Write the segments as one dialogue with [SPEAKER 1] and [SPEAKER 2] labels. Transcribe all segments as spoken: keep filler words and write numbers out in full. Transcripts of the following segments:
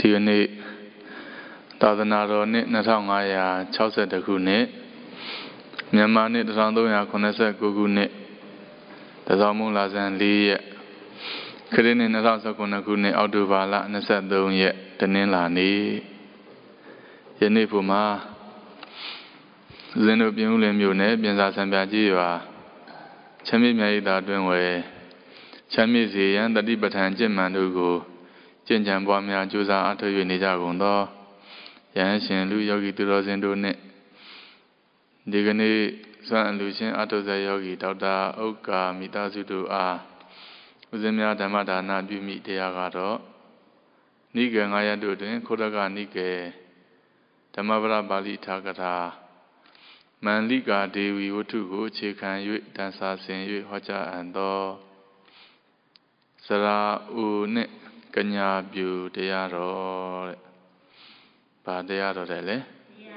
[SPEAKER 1] ဒီကနေ့သာသနာတော်နှစ်နှစ်ထောင်ငါးရာခြောက်ဆယ်တစ်ခုနှစ်မြန်မာနှစ်တစ်ထောင်သုံးရာခုနှစ်ဆယ်ကိုခုနှစ်တစောင်းမုံလာဇန်လေးရက်ခရစ်နှစ်နှစ်ထောင်ဆယ်ခုနှစ်ခုနှစ်အောက်တိုဘာလနှစ်ဆယ်သုံးရက်တနင်္လာနေ့ယနေ့ဖို့မှာဇင်းတို့ပြင်ဦးလင်မြို့နယ်ပြင်စာဆံပြကြီးရွာချမ်းမြေမြတ်ဤသာအတွင်းဝယ်ချမ်းမြေစီရန်တတိပဋ္ဌာန်ကျင့်မှန်တို့ကိုကျင့်ကြံပွားများကြိုးစားအားထုတ်၍နေကြကုန်သောယဟန်ရှင်လူယောဂီသူတော်စင်တို့နှင့်ဒီကနေ့စွမ်းအလူရှင်အထုဇေယောဂီဒေါက်တာဥက္ကာမိသားစုတို့အားဦးဇင်းများဓမ္မဒါနပြုမိတရားကတော့နိကေငါးရပ်တို့တွင်ခုရကနိကေဓမ္မပဒပါဠိထာကထာမန္လိကာဒေဝီဝတ္ထုကိုအခြေခံ၍တန်ဆာဆင်၍ဟောကြားအပ်သောစရာဥနှင့်ကညာပြုတရားတော်တဲ့။ဘာတရားတော်တဲ့လဲ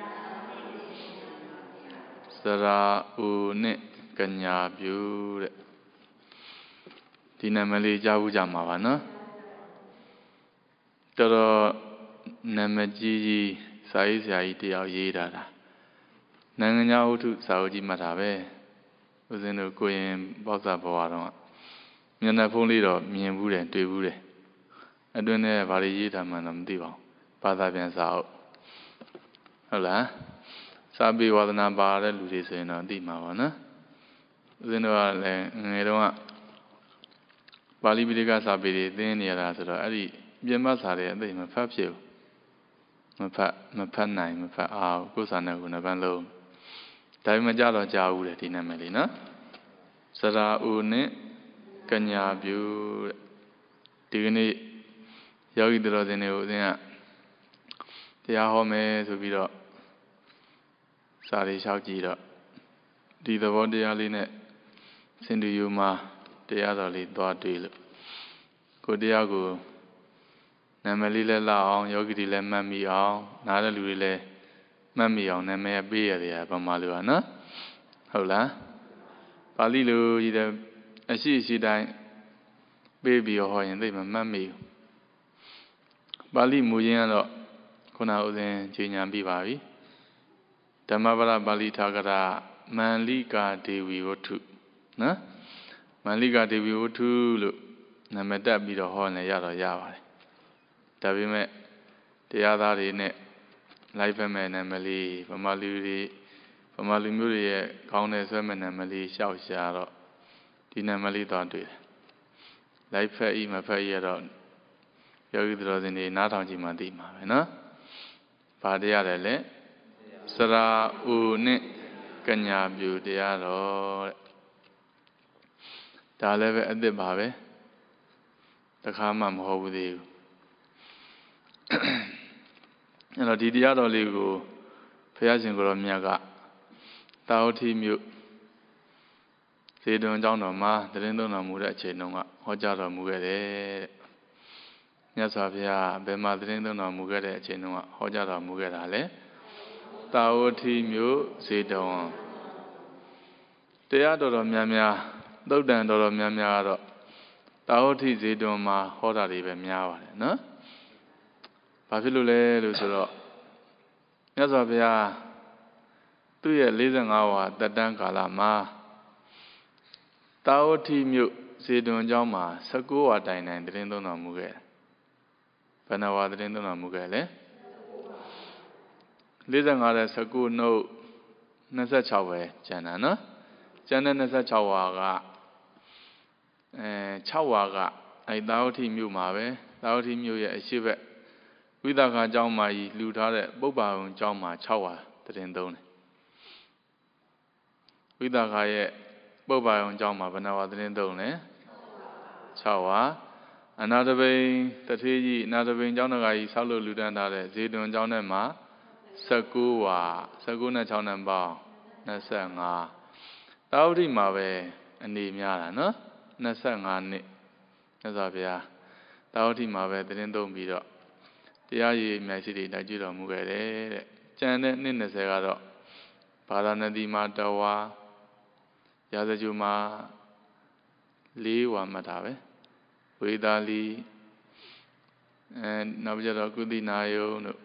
[SPEAKER 1] စရာဥနှင့်ကညာပြုတဲ့ဒီနာမည်လေးကြားဘူးကြမှာပါနော်။တော်တော်နာမည်ကြီးကြီးစာရေးဆရာကြီးတယောက်ရေးထားတာနိုင်ငံညာဝတ္ထုစာအုပ်ကြီးမှတ်တာပဲဦးဇင်းတို့ကိုရင်ပေါ့စာဘဝတော့မျက်နှာဖုံးလေးတော့မြင်ဘူးတယ်တွေ့ဘူးတယ်အတွင်းထဲဘာတွေရေးထားမှန်းတော့မသိပါဘူးဘာသာပြန်စာအုပ်ဟုတ်လားစာပေဝါဒနာပါတဲ့လူတွေဆိုရင်တော့သိမှာပါနော်ဦးဇင်းတို့ကလည်းငယ်တုန်းကပါဠိပိဋကစာပေတွေသင်နေရတာဆိုတော့အဲ့ဒီပြင်ပစာတွေအသိမဖတ်ဖြစ်ဘူးမဖတ်မဖတ်နိုင်မဖတ်အောင်ကိုယ်စာနဲ့ကိုယ်နှပန်းလုံးဒါပေမဲ့ကြတော့ကြားဘူးတယ်ဒီနာမည်လေးနော်စရာဥနဲ့ကညာပြုတဲ့ဒီကနေ့ယောဂီတော်စင်တွေကိုအရင်ကတရားဟောမယ်ဆိုပြီးတော့စာရီလျှောက်ကြည့်တော့ဒီသဘောတရားလေးနဲ့စင်တူယူမှာတရားတော်လေးသွားတွေ့လို့ကိုတရားကိုနာမည်လေးလည်းလောက်အောင်ယောဂီတွေလည်းမှတ်မိအောင်နားတဲ့လူတွေလည်းမှတ်မိအောင်နာမည်ပေးရတယ်ဗမာလူကနော်ဟုတ်လားပါဠိလိုကြီးတဲ့အရှိရှိတိုင်းပေးပြီးဟောရင်သိမှမှတ်မိဘူးပါဠိမူရင်းကတော့ခုနဦးဇင်းခြေညာပြပါပြီဓမ္မပဒပါဠိထာကရာမန္လိကာဒေဝီဝတ္ထုနော်မန္လိကာဒေဝီဝတ္ထုလို့နာမည်တက်ပြီးတော့ဟောနေရတော့ရပါတယ်ဒါပေမဲ့တရားသားတွေနဲ့လိုက်ဖက်မဲ့နာမည်လေးဗမာလူတွေဗမာလူမျိုးတွေရဲ့ခေါင်းနဲ့ဆွဲမဲ့နာမည်လေးရှောက်ရှာတော့ဒီနာမည်လေးတော့တွေ့တယ်လိုက်ဖက်ဤမဖက်ရတော့ယောဂီတော်စင်တွေနားထောင်ကြည့်မှသိမှာပဲနော်။ဘာတရားလဲလဲစရာဥနဲ့ကညာပြုတရားတော်တဲ့ဒါလည်းပဲအသစ်ပါပဲတခါမှမဟုတ်ဘူးသေးဘူးအဲ့တော့ဒီတရားတော်လေးကိုဘုရားရှင်ကိုယ်တော်မြတ်ကတာဝတိမြို့ဇေတဝန်ကျောင်းတော်မှာတရင်သုံးတော်မူတဲ့အချိန်တုန်းကဟောကြားတော်မူခဲ့တယ်တဲ့မြတ်စွာဘုရားဘယ်မှာတရင်သုံးတော်မူခဲ့တဲ့အချိန်တုန်းကဟောကြားတော်မူခဲ့တာလဲတာဝတိမြို့ဇေတဝန်တရားတော်တော်များများသုတ်တန်တော်တော်များများကတော့တာဝတိဇေတဝန်မှာဟောတာတွေပဲများပါတယ်နော်ဘာဖြစ်လို့လဲလို့ဆိုတော့မြတ်စွာဘုရားသူ့ရဲ့လေးဆယ်ငါးဝါတက်တန်းကာလမှာတာဝတိမြို့ဇေတဝန်ကျောင်းမှာဆယ်ကိုးဝါတိုင်တိုင်တရင်သုံးတော်မူခဲ့တယ်ဘယ်နှဝါတရင်သုံးတော်မူခဲ့လဲလေးဆယ်ငါးနဲ့ဆယ်ကိုးနှုတ်နှစ်ဆယ်ခြောက်ပဲကျန်တာနော်ကျန်တဲ့နှစ်ဆယ်ခြောက်ဝါကအဲခြောက်ဝါကအဲတာဝတိမြို့မှာပဲတာဝတိမြို့ရဲ့အရှိဘက်ဝိသခာကျောင်းမှာကြီးလှူထားတဲ့ပုပ္ပါဝံကျောင်းမှာခြောက်ဝါတရင်သုံးတယ်ဝိသခာရဲ့ပုပ္ပါဝံကျောင်းမှာဘယ်နှဝါတရင်သုံးလဲခြောက်ဝါအနာတပိန်တထေးကြီးအနာတပိန်ကျောင်းတော်ကြီးဆောက်လို့လူတန်းထားတဲ့ဇေတဝန်ကျောင်းထဲမှာဆယ်ကိုးဝါဆယ်ကိုးနဲ့ခြောက်နဲ့ပေါင်းနှစ်ဆယ်ငါတာဝတိမှာပဲအနေများတာနော်နှစ်ဆယ်ငါနှစ်မြတ်စွာဘုရားတာဝတိမှာပဲတရင်သုံးပြီးတော့တရားရည်အများရှိတွေတိုက်ကြတော်မူခဲ့တယ်တဲ့ကျန်တဲ့နှစ်နှစ်ဆယ်ကတော့ဗာရာဏသီမှာတဝါရာဇဂုမှာလေးဝါမှတ်တာပဲဝေသာလီအဲနောက်ကြတော့ကုသီနာယုံတို့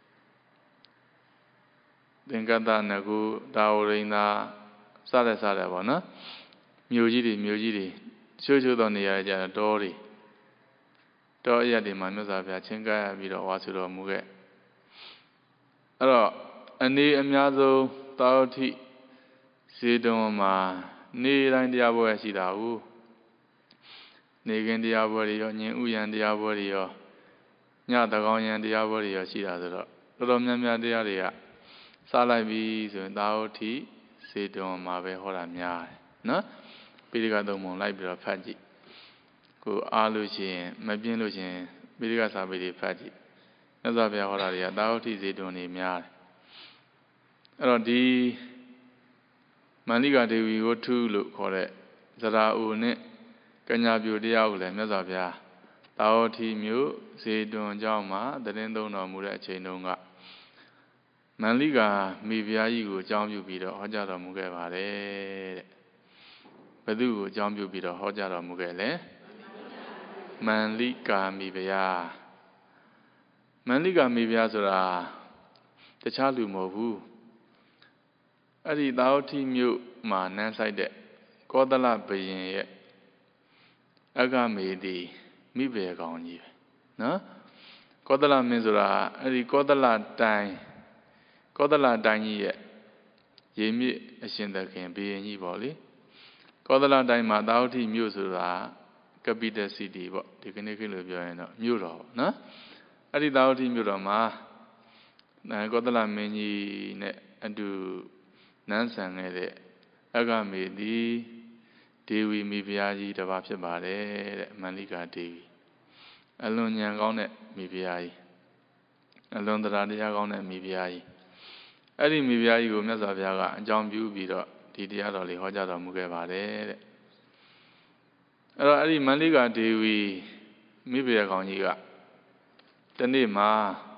[SPEAKER 1] သင်္ကတနကုတာဝရိန္ဒာစတဲ့စတဲ့ပေါ့နော်မြို့ကြီးတွေမြို့ကြီးတွေချိုးချိုးသောနေရာကြတော့တောတွေတောအရက်တွေမှာမြတ်စွာဘုရားချင်းကပ်ပြီးတော့ဝါဆိုတော်မူခဲ့အဲ့တော့အနေအများဆုံးတာဝတိဇေတုံမှာနေတိုင်းတရားပွဲရှိတာဟုတ်နေကင်းတရားပွဲတွေရောညင်ဥယျံတရားပွဲတွေရောညတကောင်ယံတရားပွဲတွေရောရှိတာဆိုတော့တော်တော်များများတရားတွေကစားလိုက်ပြီဆိုရင်တာဝတိဇေတုံမှာပဲဟောတာများတယ်နော်ပိဋကသုံးပုံလိုက်ပြီးတော့ဖတ်ကြည့်ကိုအားလို့ရှိရင်မပြင်းလို့ရှိရင်ပိဋကစာပေတွေဖတ်ကြည့်မြတ်စွာဘုရားဟောတာတွေကတာဝတိဇေတုံတွေများတယ်အဲ့တော့ဒီမန္လိကာဒေဝီကိုထုလို့ခေါ်တဲ့ဇရာဥနဲ့ကညာပြူတရားကိုလည်းမြတ်စွာဘုရားတာဝတိမြို့ဇေတုံကျောင်းမှာတရင်သုံးတော်မူတဲ့အချိန်တုန်းကမန္လိကာမိဖုရားကြီးကိုအကြောင်းပြုပြီးတော့ဟောကြားတော်မူခဲ့ပါတယ်တဲ့ဘယ်သူကိုအကြောင်းပြုပြီးတော့ဟောကြားတော်မူခဲ့လဲမန္လိကာမိဖုရားမန္လိကာမိဖုရားဆိုတာတခြားလူမဟုတ်ဘူးအဲ့ဒီတာဝတိမြို့မှာနန်းဆိုင်တဲ့ကောသလဘုရင်ရဲ့အဂမေတိမိဘကောင်ကြီးပဲနော်ကောသလမင်းဆိုတာအဲ့ဒီကောသလတိုင်းကောသလတိုင်းကြီးရဲ့ရေမြစ်အရှင်သခင်ဘုရင်ကြီးပေါ့လေကောသလတိုင်းမှာတာဝတိမြို့ဆိုတာ capital city ပေါ့ဒီကနေ့ခေတ်လိုပြောရင်တော့မြို့တော်ပေါ့နော်အဲ့ဒီတာဝတိမြို့တော်မှာကောသလမင်းကြီးနဲ့အတူနန်းဆန်ခဲ့တဲ့အဂမေတိဒေဝီမိဖုရားကြီးတစ်ပါးဖြစ်ပါတယ်တဲ့မန္လိကာဒေဝီအလွန်ဉာဏ်ကောင်းတဲ့မိဖုရားကြီးအလွန်တရားတရားကောင်းတဲ့မိဖုရားကြီးအဲ့ဒီမိဖုရားကြီးကိုမြတ်စွာဘုရားကအကြောင်းပြုပြီးတော့ဒီတရားတော်လေးဟောကြားတော်မူခဲ့ပါတယ်တဲ့အဲ့တော့အဲ့ဒီမန္လိကာဒေဝီမိဖုရားကောင်းကြီးကတနေ့မှာ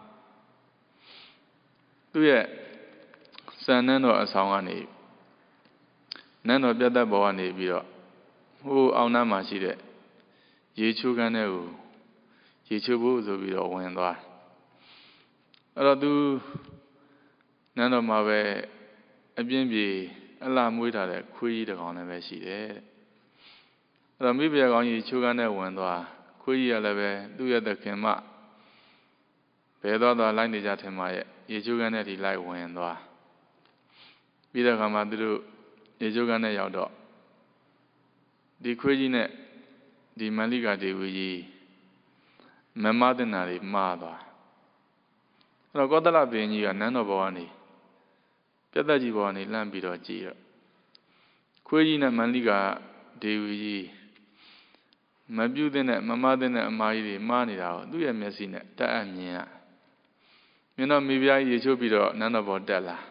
[SPEAKER 1] သူ့ရဲ့စံနန်းတော်အဆောင်ကနေနန်းတော်ပြတ်သက်ဘောကနေပြီးတော့ဟိုအောင်နှမ်းမှာရှိတဲ့ရေချိုးကန်းထဲကိုရေချိုးဖို့ဆိုပြီးတော့ဝင်သွားအဲ့တော့သူနန်းတော်မှာပဲအပြင်းပြေအလှမွေးထားတဲ့ခွေးကြီးတစ်ကောင်လည်းပဲရှိတယ်တဲ့အဲ့တော့မိဖုရားကောင်းကြီးချိုးကန်းထဲဝင်သွားခွေးကြီးကလည်းပဲသူ့ရဲ့သခင်မဘယ်တော့တော့လိုက်နေကြထင်မှာရဲ့ရေချိုးကန်းထဲထိလိုက်ဝင်သွားပြီးတဲ့အခါမှာသူတို့ရေချိုးကန်းထဲရောက်တော့ဒီခွေးကြီးနဲ့ဒီမန္လိကာဒေဝီကြီးမမသနာတွေမှားသွားအဲ့တော့ကောသလဘုရင်ကြီးကနန်းတော်ဘောကနေပြတ်သက်ကြီးဘောကနေလှမ်းပြီးတော့ကြည့်တော့ခွေးကြီးနဲ့မန္လိကာဒေဝီကြီးမပြုတ်တဲ့မမတဲ့အမားကြီးတွေမှားနေတာကိုသူ့ရဲ့မျက်စိနဲ့တက်အပ်မြင်ရမြင်တော့မိဖုရားကြီးရေချိုးပြီးတော့နန်းတော်ဘောတက်လာ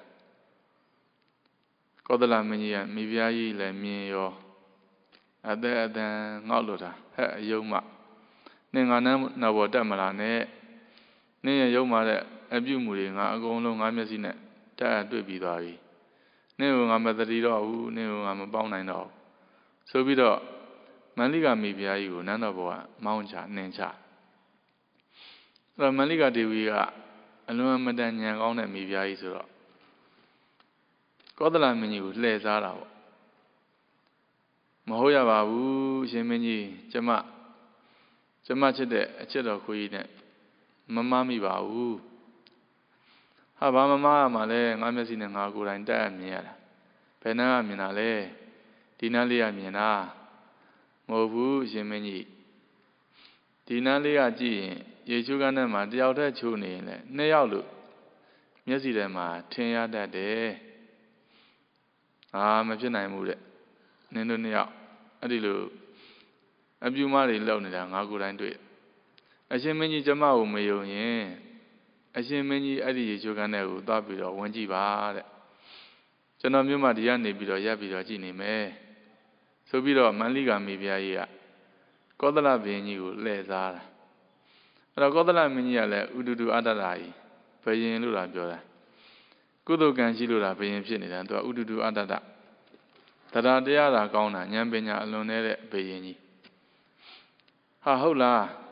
[SPEAKER 1] ကောသလမင်းကြီးကမိဖုရားကြီးလည်းမြင်ရောအသက်အတန်ငေါ့လို့တာဟဲ့အယုံမနင်ငါနန်းတော်ဘောတက်မလားနဲ့နင်ရဲ့ယုံမတဲ့အပြုမှုတွေငါအကုန်လုံးငါမျက်စိနဲ့တက်အပ်တွေ့ပြီးသွားပြီနင်ကငါမတတိတော့ဘူးနင်ကငါမပေါင်းနိုင်တော့ဆိုပြီးတော့မန္လိကာမိဖုရားကြီးကိုနန်းတော်ဘောကမောင်းချနှင်ချအဲ့တော့မန္လိကာဒေဝီကအလွန်အမတန်ဉာဏ်ကောင်းတဲ့မိဖုရားကြီးဆိုတော့ကောသလမင်းကြီးကိုလှည့်စားတာပေါ့မဟုတ်ရပါဘူးရှင်မင်းကြီးကျမကျမချစ်တဲ့အချစ်တော်ခွေးကြီးနဲ့မမမိပါဘူးဟာဘာမမရမှာလဲငါမျက်စိနဲ့ငါကိုယ်တိုင်တက်မြင်ရတာဘယ်နှမ်းကမြင်တာလဲဒီနှမ်းလေးကမြင်တာမဟုတ်ဘူးရှင်မင်းကြီးဒီနှမ်းလေးကကြည့်ရင်ရေချိုးကန်းထဲမှာတယောက်တည်းချိုးနေရင်လည်းနှစ်ယောက်လို့မျက်စိထဲမှာထင်ရတတ်တယ်အာမဖြစ်နိုင်ဘူးတဲ့နင်တို့နှစ်ယောက်အဲ့ဒီလိုအပြူမတွေလောက်နေတာငါကိုယ်တိုင်တွေ့အရှင်မင်းကြီးကျမကိုမယုံရင်အရှင်မင်းကြီးအဲ့ဒီရေချိုးကန်းထဲကိုသွားပြီးတော့ဝင်ကြည့်ပါတဲ့ကျွန်တော်မြို့မှာဒီကနေပြီးတော့ရပ်ပြီးတော့ကြည့်နေမယ်ဆိုပြီးတော့မန္လိကာမိဖုရားကြီးကကောသလဘုရင်ကြီးကိုလှည့်စားတာအဲ့တော့ကောသလမင်းကြီးကလည်းဥဒုဒုအတ္တရာကြီးဘုရင်လို့လာပြောတာကုသိုလ်ကံရှိလို့လားဘုရင်ဖြစ်နေတာသူကဥဒုဒုအတ္တတတရားတရားသာကောင်းတာဉာဏ်ပညာအလွန်နေတဲ့ဘုရင်ကြီးဟာဟုတ်လား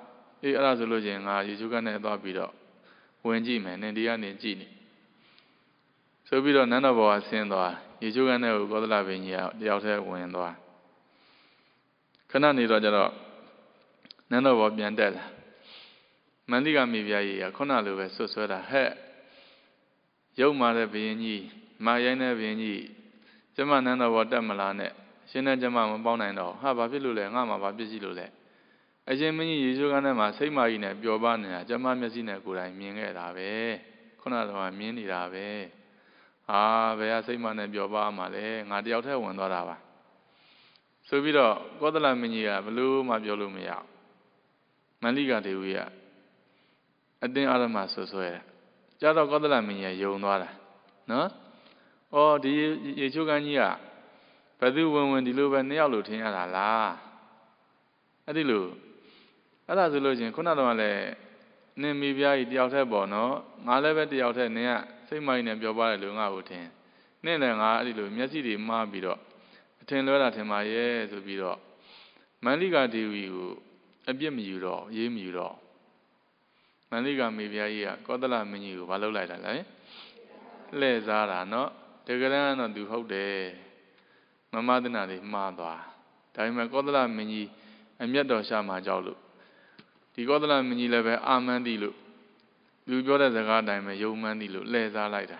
[SPEAKER 1] အေးအဲ့ဒါဆိုလို့ချင်းငါရေချိုးကန်နဲ့သွားပြီးတော့ဝင်ကြည့်မယ်နင်ဒီကနေကြည့်နေဆိုပြီးတော့နန်းတော်ဘောကဆင်းသွားရေချိုးကန်နဲ့ကိုကောသလပင်ကြီးကတယောက်တည်းဝင်သွားခဏနေတော့ကျတော့နန်းတော်ဘောပြန်တက်လာမန္တိကမိဖုရားကြီးကခုနလိုပဲဆွတ်ဆွဲတာဟဲ့ရုပ်မာတဲ့ဘုရင်ကြီးမာရိုင်းတဲ့ဘုရင်ကြီးကျမနန်းတော်ဘောတက်မလားနဲ့ရှင်နဲ့ကျမမပေါင်းနိုင်တော့ဟာဘာဖြစ်လို့လဲငါမှဘာဖြစ်စီလို့လဲအရှင်မင်းကြီးရေချိုးကန်ထဲမှာစိတ်မာကြီးနဲ့ပျော်ပါနေတာကျမမျက်စိနဲ့ကိုယ်တိုင်မြင်ခဲ့တာပဲခုနကတော့မြင်နေတာပဲဟာဘယ်ကစိတ်မာနဲ့ပျော်ပါမှလဲငါတယောက်တည်းဝင်သွားတာပါဆိုပြီးတော့ကောသလမင်းကြီးကဘလို့မှပြောလို့မရမန္လိကဒေဝီကအတင်းအာရမဆွဆွဲတယ်ကြတော့ကောသလမင်းကြီးကယုံသွားတာနော်အော်ဒီရေချိုးကန်ကြီးကဘယ်သူဝင်ဝင်ဒီလိုပဲနှစ်ယောက်လို့ထင်ရတာလားအဲ့ဒီလိုအဲ့ဒါဆိုလို့ချင်းခုနတော့လည်းနင်မိဖုရားကြီးတယောက်တည်းပေါ့နော်ငါလည်းပဲတယောက်တည်းနင်ကစိတ်မိုက်နဲ့ပြောပါတယ်လို့ငါ့ကိုထင်နင့်လည်းငါအဲ့ဒီလိုမျက်စိတွေမှားပြီးတော့အထင်လွဲတာထင်ပါရဲ့ဆိုပြီးတော့မန္လိကဒေဝီကိုအပြစ်မယူတော့ရေးမယူတော့မန္လိကမိဖုရားကြီးကကောသလမင်းကြီးကိုမလုပ်လိုက်တာလဲလှည့်စားတာနော်တကယ်တမ်းတော့သူဟုတ်တယ်မမသနာတွေမှားသွားဒါပေမဲ့ကောသလမင်းကြီးအမျက်တော်ရှာမှာကြောက်လို့ဒီကောသလမင်းကြီးလည်းပဲအာမန်းသည်လို့လူပြောတဲ့စကားအတိုင်းပဲယုံမှန်းသည်လို့လှည့်စားလိုက်တာ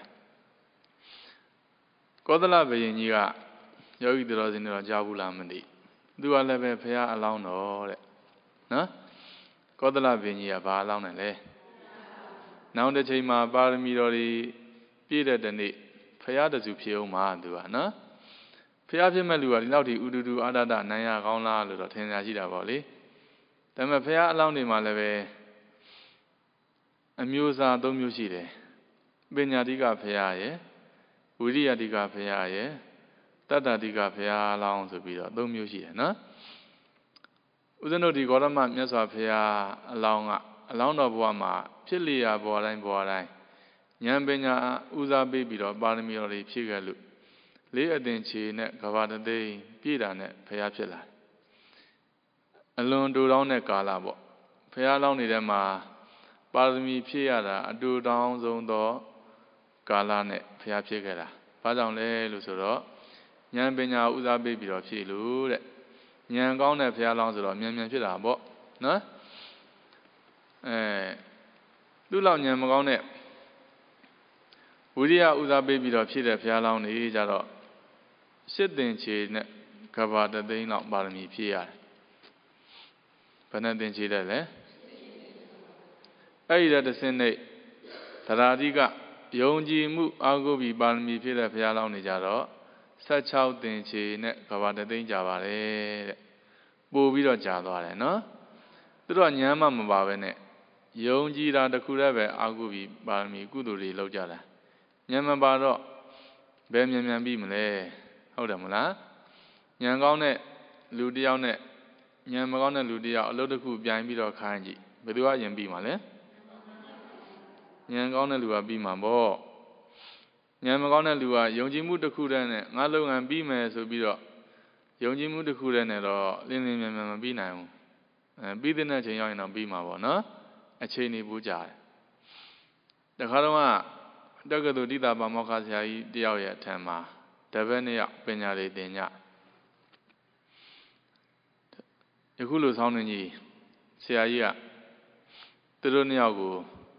[SPEAKER 1] ကောသလဘုရင်ကြီးကယောဂီတော်စင်တော်ကြားဘူးလားမသိသူကလည်းပဲဖရာအလောင်းတော်တဲ့နော်ကောသလဘုရင်ကြီးကဘာအလောင်းနဲ့လဲနောက်တစ်ချိန်မှာပါရမီတော်တွေပြည့်တဲ့တနေ့ဖရာတစုဖြစ်အောင်မှာသူကနော်ဖရာဖြစ်မဲ့လူကဒီလောက်ထိဥဒုဒုအာဒတနိုင်ရကောင်းလားလို့တော့ထင်ရရှိတာပေါ့လေဒါပေမဲ့ဖရာအလောင်းတွေမှာလည်းပဲအမျိုးအစားသုံးမျိုးရှိတယ်ပညာတိကဖရာရယ်ဝိရိယတိကဖရာရယ်တတ္တတိကဖရာအလောင်းဆိုပြီးတော့သုံးမျိုးရှိတယ်နော်ဦးဇင်းတို့ဒီဂေါတမမြတ်စွာဘုရားအလောင်းကအလောင်းတော်ဘဝမှာဖြစ်လျာဘဝတိုင်းဘဝတိုင်းဉာဏ်ပညာဦးစားပေးပြီးတော့ပါရမီတော်တွေဖြည့်ခဲ့လို့လေးအသင်ချေနဲ့ကဘာတသိန်းပြည့်တာနဲ့ဘုရားဖြစ်လာတယ်အလွန်တူတောင်းတဲ့ကာလပေါ့ဘုရားလောင်းနေတဲ့မှာပါရမီဖြည့်ရတာအတူတောင်းဆုံးသောကာလနဲ့ဘုရားဖြစ်ခဲ့တာဘာကြောင့်လဲလို့ဆိုတော့ဉာဏ်ပညာဦးစားပေးပြီးတော့ဖြည့်လို့တဲ့ဉာဏ်ကောင်းတဲ့ဘုရားလောင်းဆိုတော့မြန်မြန်ဖြစ်တာပေါ့နော်အဲသူ့လောက်ဉာဏ်မကောင်းတဲ့ဝိရိယဦးစားပေးပြီးတော့ဖြည့်တဲ့ဘုရားလောင်းတွေကြတော့ရှစ်သင်ချေနဲ့ကဘာတသိန်းလောက်ပါရမီဖြည့်ရတယ်ဘယ်နဲ့သင်ချေတယ်လဲအဲ့ဒီတဲ့တစ်စင်းနဲ့သရာတိကယုံကြည်မှုအာဟုပြီးပါရမီဖြည့်တဲ့ဘုရားလောင်းတွေကြတော့ဆယ့်ခြောက်သင်ချေနဲ့ကဘာတသိန်းကြာပါတယ်တဲ့ပို့ပြီးတော့ကြာသွားတယ်နော်သူတို့ကဉာဏ်မှမပါပဲနဲ့ယုံကြည်တာတစ်ခုတည်းပဲအာဟုပြီးပါရမီကုသိုလ်တွေလုပ်ကြတာဉာဏ်မပါတော့ဘယ်မြန်မြန်ပြီးမလဲဟုတ်တယ်မလားဉာဏ်ကောင်းတဲ့လူတစ်ယောက်နဲ့ဉာဏ်မကောင်းတဲ့လူတစ်ယောက်အလုပ်တစ်ခုပြိုင်ပြီးတော့ခိုင်းကြည့်ဘယ်သူကယင်ပြီးမှာလဲဉာဏ်ကောင်းတဲ့လူကပြီးမှာပေါ့ဉာဏ်မကောင်းတဲ့လူကယုံကြည်မှုတစ်ခုတည်းနဲ့ငါလုပ်ငန်းပြီးမယ်ဆိုပြီးတော့ယုံကြည်မှုတစ်ခုတည်းနဲ့တော့လင်းလင်းမြန်မြန်မပြီးနိုင်ဘူးအဲပြီးတဲ့ချိန်ရောက်ရင်တော့ပြီးမှာပေါ့နော်အချိန်နေပူးကြတယ်တခါတော့ကတက္ကသိုလ်တိတာပါမောက္ခဆရာကြီးတယောက်ရဲ့အထံမှာတပည့်နှစ်ယောက်ပညာတွေသင်ကြယခုလိုဆောင်းနေကြီးဆရာကြီးကသူတို့နှစ်ယောက်ကို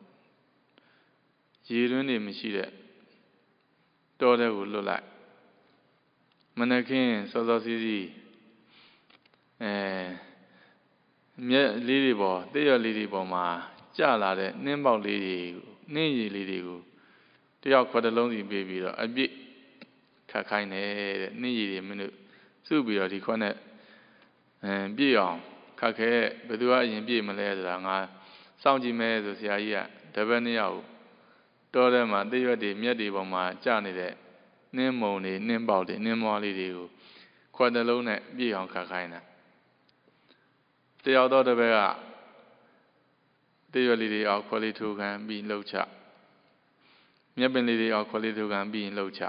[SPEAKER 1] ရေတွင်းနေမရှိတဲ့တောထဲကိုလွတ်လိုက်မနက်ခင်းစောစောစီးစီးအဲမြက်လေးတွေပေါ်တည့်ရလေးတွေပေါ်မှာကျလာတဲ့နှင်းပေါက်လေးတွေနှင်းရည်လေးတွေကိုတယောက်ခွက်တစ်လုံးစီပေးပြီးတော့အပြစ်ခတ်ခိုင်းတယ်တဲ့နှင်းရည်တွေမင်းတို့စုပြီးတော့ဒီခွက်နဲ့အဲပြည့်အောင်ခတ်ခဲဘယ်သူကအရင်ပြည့်မလဲဆိုတာငါစောင့်ကြည့်မယ်ဆိုဆရာကြီးကတပည့်နှစ်ယောက်တောထဲမှာတည့်ရွက်တွေမြက်တွေပေါ်မှာကျနေတဲ့နှင်းမုံတွေနှင်းပေါက်တွေနှင်းမွားလေးတွေကိုခွက်တစ်လုံးနဲ့ပြည့်အောင်ခတ်ခိုင်းတာတယောက်တော့တပည့်ကတည့်ရွက်လေးတွေအောက်ခွက်လေးထိုးခံပြီးလှုပ်ချမြက်ပင်လေးတွေအောက်ခွက်လေးထိုးခံပြီးရင်လှုပ်ချ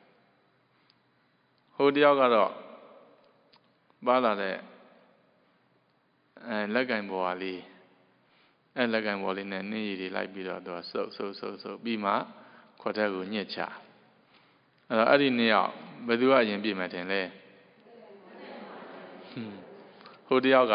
[SPEAKER 1] ဟိုတယောက်ကတော့ပါလာတဲ့အဲလက်ကင်ပေါ်လေးအဲ့လက်ကံပေါ်လေးနဲ့နှင်းရည်တွေလိုက်ပြီးတော့သူကဆုပ်ဆုပ်ဆုပ်ဆုပ်ပြီးမှခွက်ထက်ကိုညှစ်ချအဲ့တော့အဲ့ဒီနှစ်ယောက်ဘယ်သူကအရင်ပြည့်မယ်ထင်လဲဟိုတယောက်က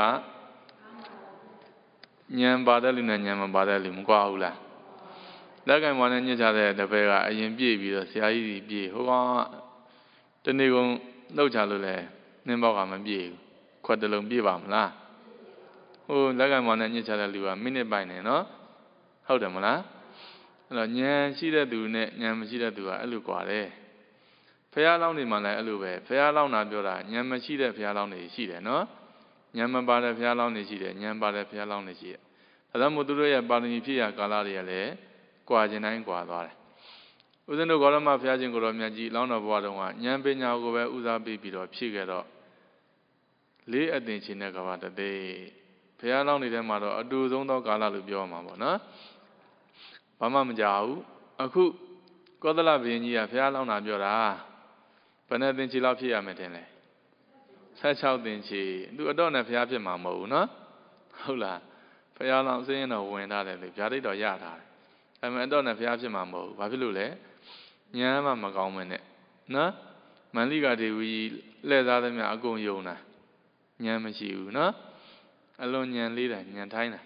[SPEAKER 1] ညံပါတဲ့လူနဲ့ညံမပါတဲ့လူမကွာဘူးလားလက်ကံပေါ်နဲ့ညှစ်ချတဲ့တပည့်ကအရင်ပြည့်ပြီးတော့ဆရာကြီးကြီးပြည့်ဟိုကောင်တနေ့ကုန်လှုပ်ချလို့လဲနှင်းပေါက်ကမပြည့်ဘူးခွက်တလုံးပြည့်ပါမလားဟိုလက်ကံပေါ်နဲ့ညှစ်ချတဲ့လူကမိနစ်ပိုင်းနေနော်ဟုတ်တယ်မလားအဲ့တော့ညံရှိတဲ့သူနဲ့ညံမရှိတဲ့သူကအဲ့လိုကွာတယ်ဖះလောင်းနေမှလည်းအဲ့လိုပဲဖះလောင်းတာပြောတာညံမရှိတဲ့ဖះလောင်းတွေရှိတယ်နော်ညံမပါတဲ့ဖះလောင်းတွေရှိတယ်ညံပါတဲ့ဖះလောင်းတွေရှိတယ်ဒါကြောင့်မို့သူတို့ရဲ့ပါရမီဖြစ်ရာကာလတွေကလည်းကွာခြင်းတိုင်းကွာသွားတယ်ဦးဇင်းတို့ဂေါရမဘုရားရှင်ကိုတော်မြတ်ကြီးလောင်းတော်ဘဝတုန်းကဉာဏ်ပညာကိုပဲဦးစားပေးပြီးတော့ဖြည့်ခဲ့တော့လေးအသင်ချင်းတဲ့ကဘာတသိဘုရားလောင်းနေတဲ့မှာတော့အတူဆုံးသောကာလလို့ပြောမှာပေါ့နော်ဘာမှမကြောက်ဘူးအခုကောသလဘုရင်ကြီးကဘုရားလောင်းတာပြောတာဘယ်နဲ့သင်ချီလောက်ဖြစ်ရမယ်ထင်လဲဆယ်ခြောက်သင်ချီသူအတော့နဲ့ဘုရားဖြစ်မှာမဟုတ်ဘူးနော်ဟုတ်လားဘုရားလောင်းစင်းရင်တော့ဝင်ထားတယ်လေဗျာဒိတ်တော်ရထားတယ်အဲမဲ့အတော့နဲ့ဘုရားဖြစ်မှာမဟုတ်ဘူးဘာဖြစ်လို့လဲဉာဏ်မှမကောင်းမနဲ့နော်မန္လိကဒေဝီလှည့်သားသမျှအကုန်ယုံတာဉာဏ်မရှိဘူးနော်အလွန်ဉာဏ်လေးတာဉာဏ်ထိုင်းတာ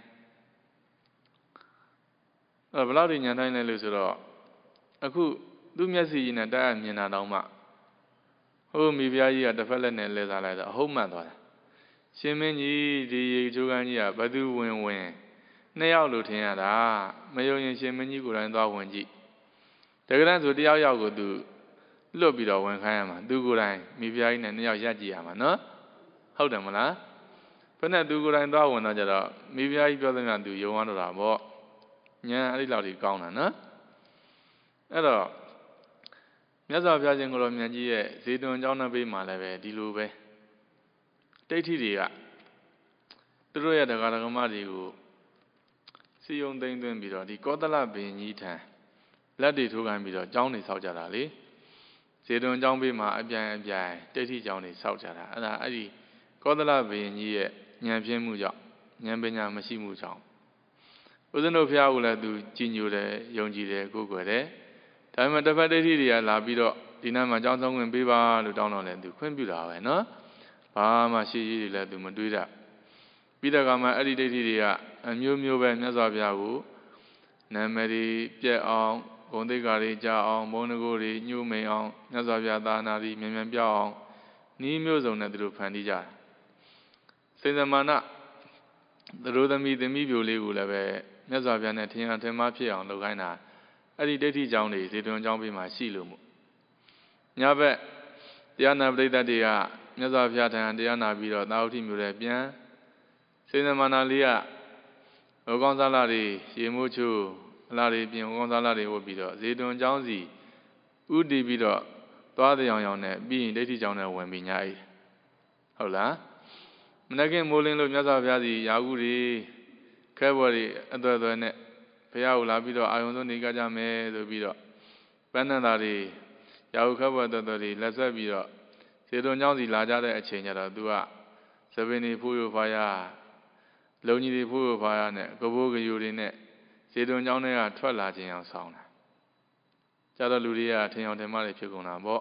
[SPEAKER 1] အဲ့ဘယ်လောက်ဒီဉာဏ်ထိုင်းလဲလို့ဆိုတော့အခုသူ့မျက်စိကြီးနဲ့တိုက်အမြင်တာတော့မှဟိုမိဖုရားကြီးကတစ်ဖက်လက်နဲ့လှည့်သားလိုက်တော့အဟုတ်မှန်သွားတာရှင်မင်းကြီးဒီရေချိုးကန်းကြီးကဘသူဝင်ဝင်နှစ်ယောက်လို့ထင်ရတာမယုံရင်ရှင်မင်းကြီးကိုယ်တိုင်သွားဝင်ကြည့်တကယ်တမ်းဆိုတယောက်ယောက်ကိုသူလွတ်ပြီးတော့ဝင်ခိုင်းရမှာသူကိုယ်တိုင်မိဖုရားကြီးနဲ့နှစ်ယောက်ရက်ကြည့်ရမှာနော်ဟုတ်တယ်မလားဘယ်နဲ့သူကိုယ်တိုင်သွားဝင်တော့ကြတော့မိဖုရားကြီးပြောသမျှသူယုံရတော့တာပေါ့ညာအဲ့ဒီလောက်ကြီးကောင်းတာနော်အဲ့တော့မြတ်စွာဘုရားရှင်ကိုယ်တော်မြတ်ကြီးရဲ့ဇေတဝန်ကျောင်းနှပေးမှာလည်းပဲဒီလိုပဲတိဋ္ဌိတွေကသူတို့ရဲ့တရားဓမ္မတွေကိုစီယုံသိမ့်သွင်းပြီးတော့ဒီကောသလဘုရင်ကြီးထံလက်တွေထိုးခံပြီးတော့ကျောင်းတွေဆောက်ကြတာလေဇေတဝန်ကျောင်းပေးမှာအပြိုင်အပြိုင်တိဋ္ဌိကျောင်းတွေဆောက်ကြတာအဲ့ဒါအဲ့ဒီကောသလဘုရင်ကြီးရဲ့ဉာဏ်ပြင်းမှုကြောင့်ဉာဏ်ပညာမရှိမှုကြောင့်ဦးဇင်းတို့ဘုရားကလည်းသူကြည်ညိုတယ်ယုံကြည်တယ်ကိုးကွယ်တယ်ဒါပေမဲ့တစ်ဖက်တိဋ္ဌိတွေကလာပြီးတော့ဒီနားမှာကျောင်းဆောင်ဝင်ပေးပါလို့တောင်းတော့လည်းသူခွင့်ပြုတာပဲနော်ဘာမှရှိရှိတွေလည်းသူမတွေးတတ်ပြီးတော့ကမှအဲ့ဒီဒိဋ္ဌိတွေကအမျိုးမျိုးပဲမြတ်စွာဘုရားကိုနာမည်တွေပြက်အောင်ဂုဏ်သိက္ခာတွေကြားအောင်ဘုန်းတကိုးတွေညှို့မိန်အောင်မြတ်စွာဘုရားသာနာတွေမြန်မြန်ပြောက်အောင်ဤမျိုးစုံနဲ့သူတို့ဖန်တီးကြတယ်စိတ်သမဏသူတို့သမီးသမီးပြိုလေးကိုလည်းပဲမြတ်စွာဘုရားနဲ့ထင်ရထင်မှားဖြစ်အောင်လုပ်ခိုင်းတာအဲ့ဒီဒိဋ္ဌိကျောင်းတွေဇေတဝန်ကျောင်းပေးမှာရှိလို့မို့ညဘက်တရားနာပရိသတ်တွေကမြတ်စွာဘုရားထံတရားနာပြီးတော့သာဝတိမြို့ထဲပြန်စိတ်သမဏလေးကဟောကောင်းစားလာတွေရေမိုးချိုးအလားတွေပြင်ဟောကောင်းစားလာတွေဝတ်ပြီးတော့ဇေတဝန်ကျောင်းစီဥတည်ပြီးတော့သွားတဲ့အောင်အောင်နဲ့ပြီးရင်ဒိဋ္ဌိကျောင်းနဲ့ဝင်ပြီးညာအေးဟုတ်လားမနက်ကမိုးလင်းလို့မြတ်စွာဘုရားစီယာကုတွေခဲဘော်တွေအသွဲသွဲနဲ့ဘုရားကိုလာပြီးတော့အာယုံဆုံးနေကြကြမယ်ဆိုပြီးတော့ပန်းနန္တာတွေယာကုခဲဘော်အသွဲသွဲတွေလက်ဆက်ပြီးတော့ဇေတဝန်ကျောင်းစီလာကြတဲ့အချိန်ကျတော့သူကသပင်တွေဖိုးရဖားရလုံကြီးတွေဖိုးရဖားရနဲ့ကဘိုးကယူတွေနဲ့ဇေတဝန်ကျောင်းထဲကထွက်လာခြင်းအောင်ဆောင်တာကျတော့လူတွေကထင်အောင်ထင်မှားတွေဖြစ်ကုန်တာပေါ့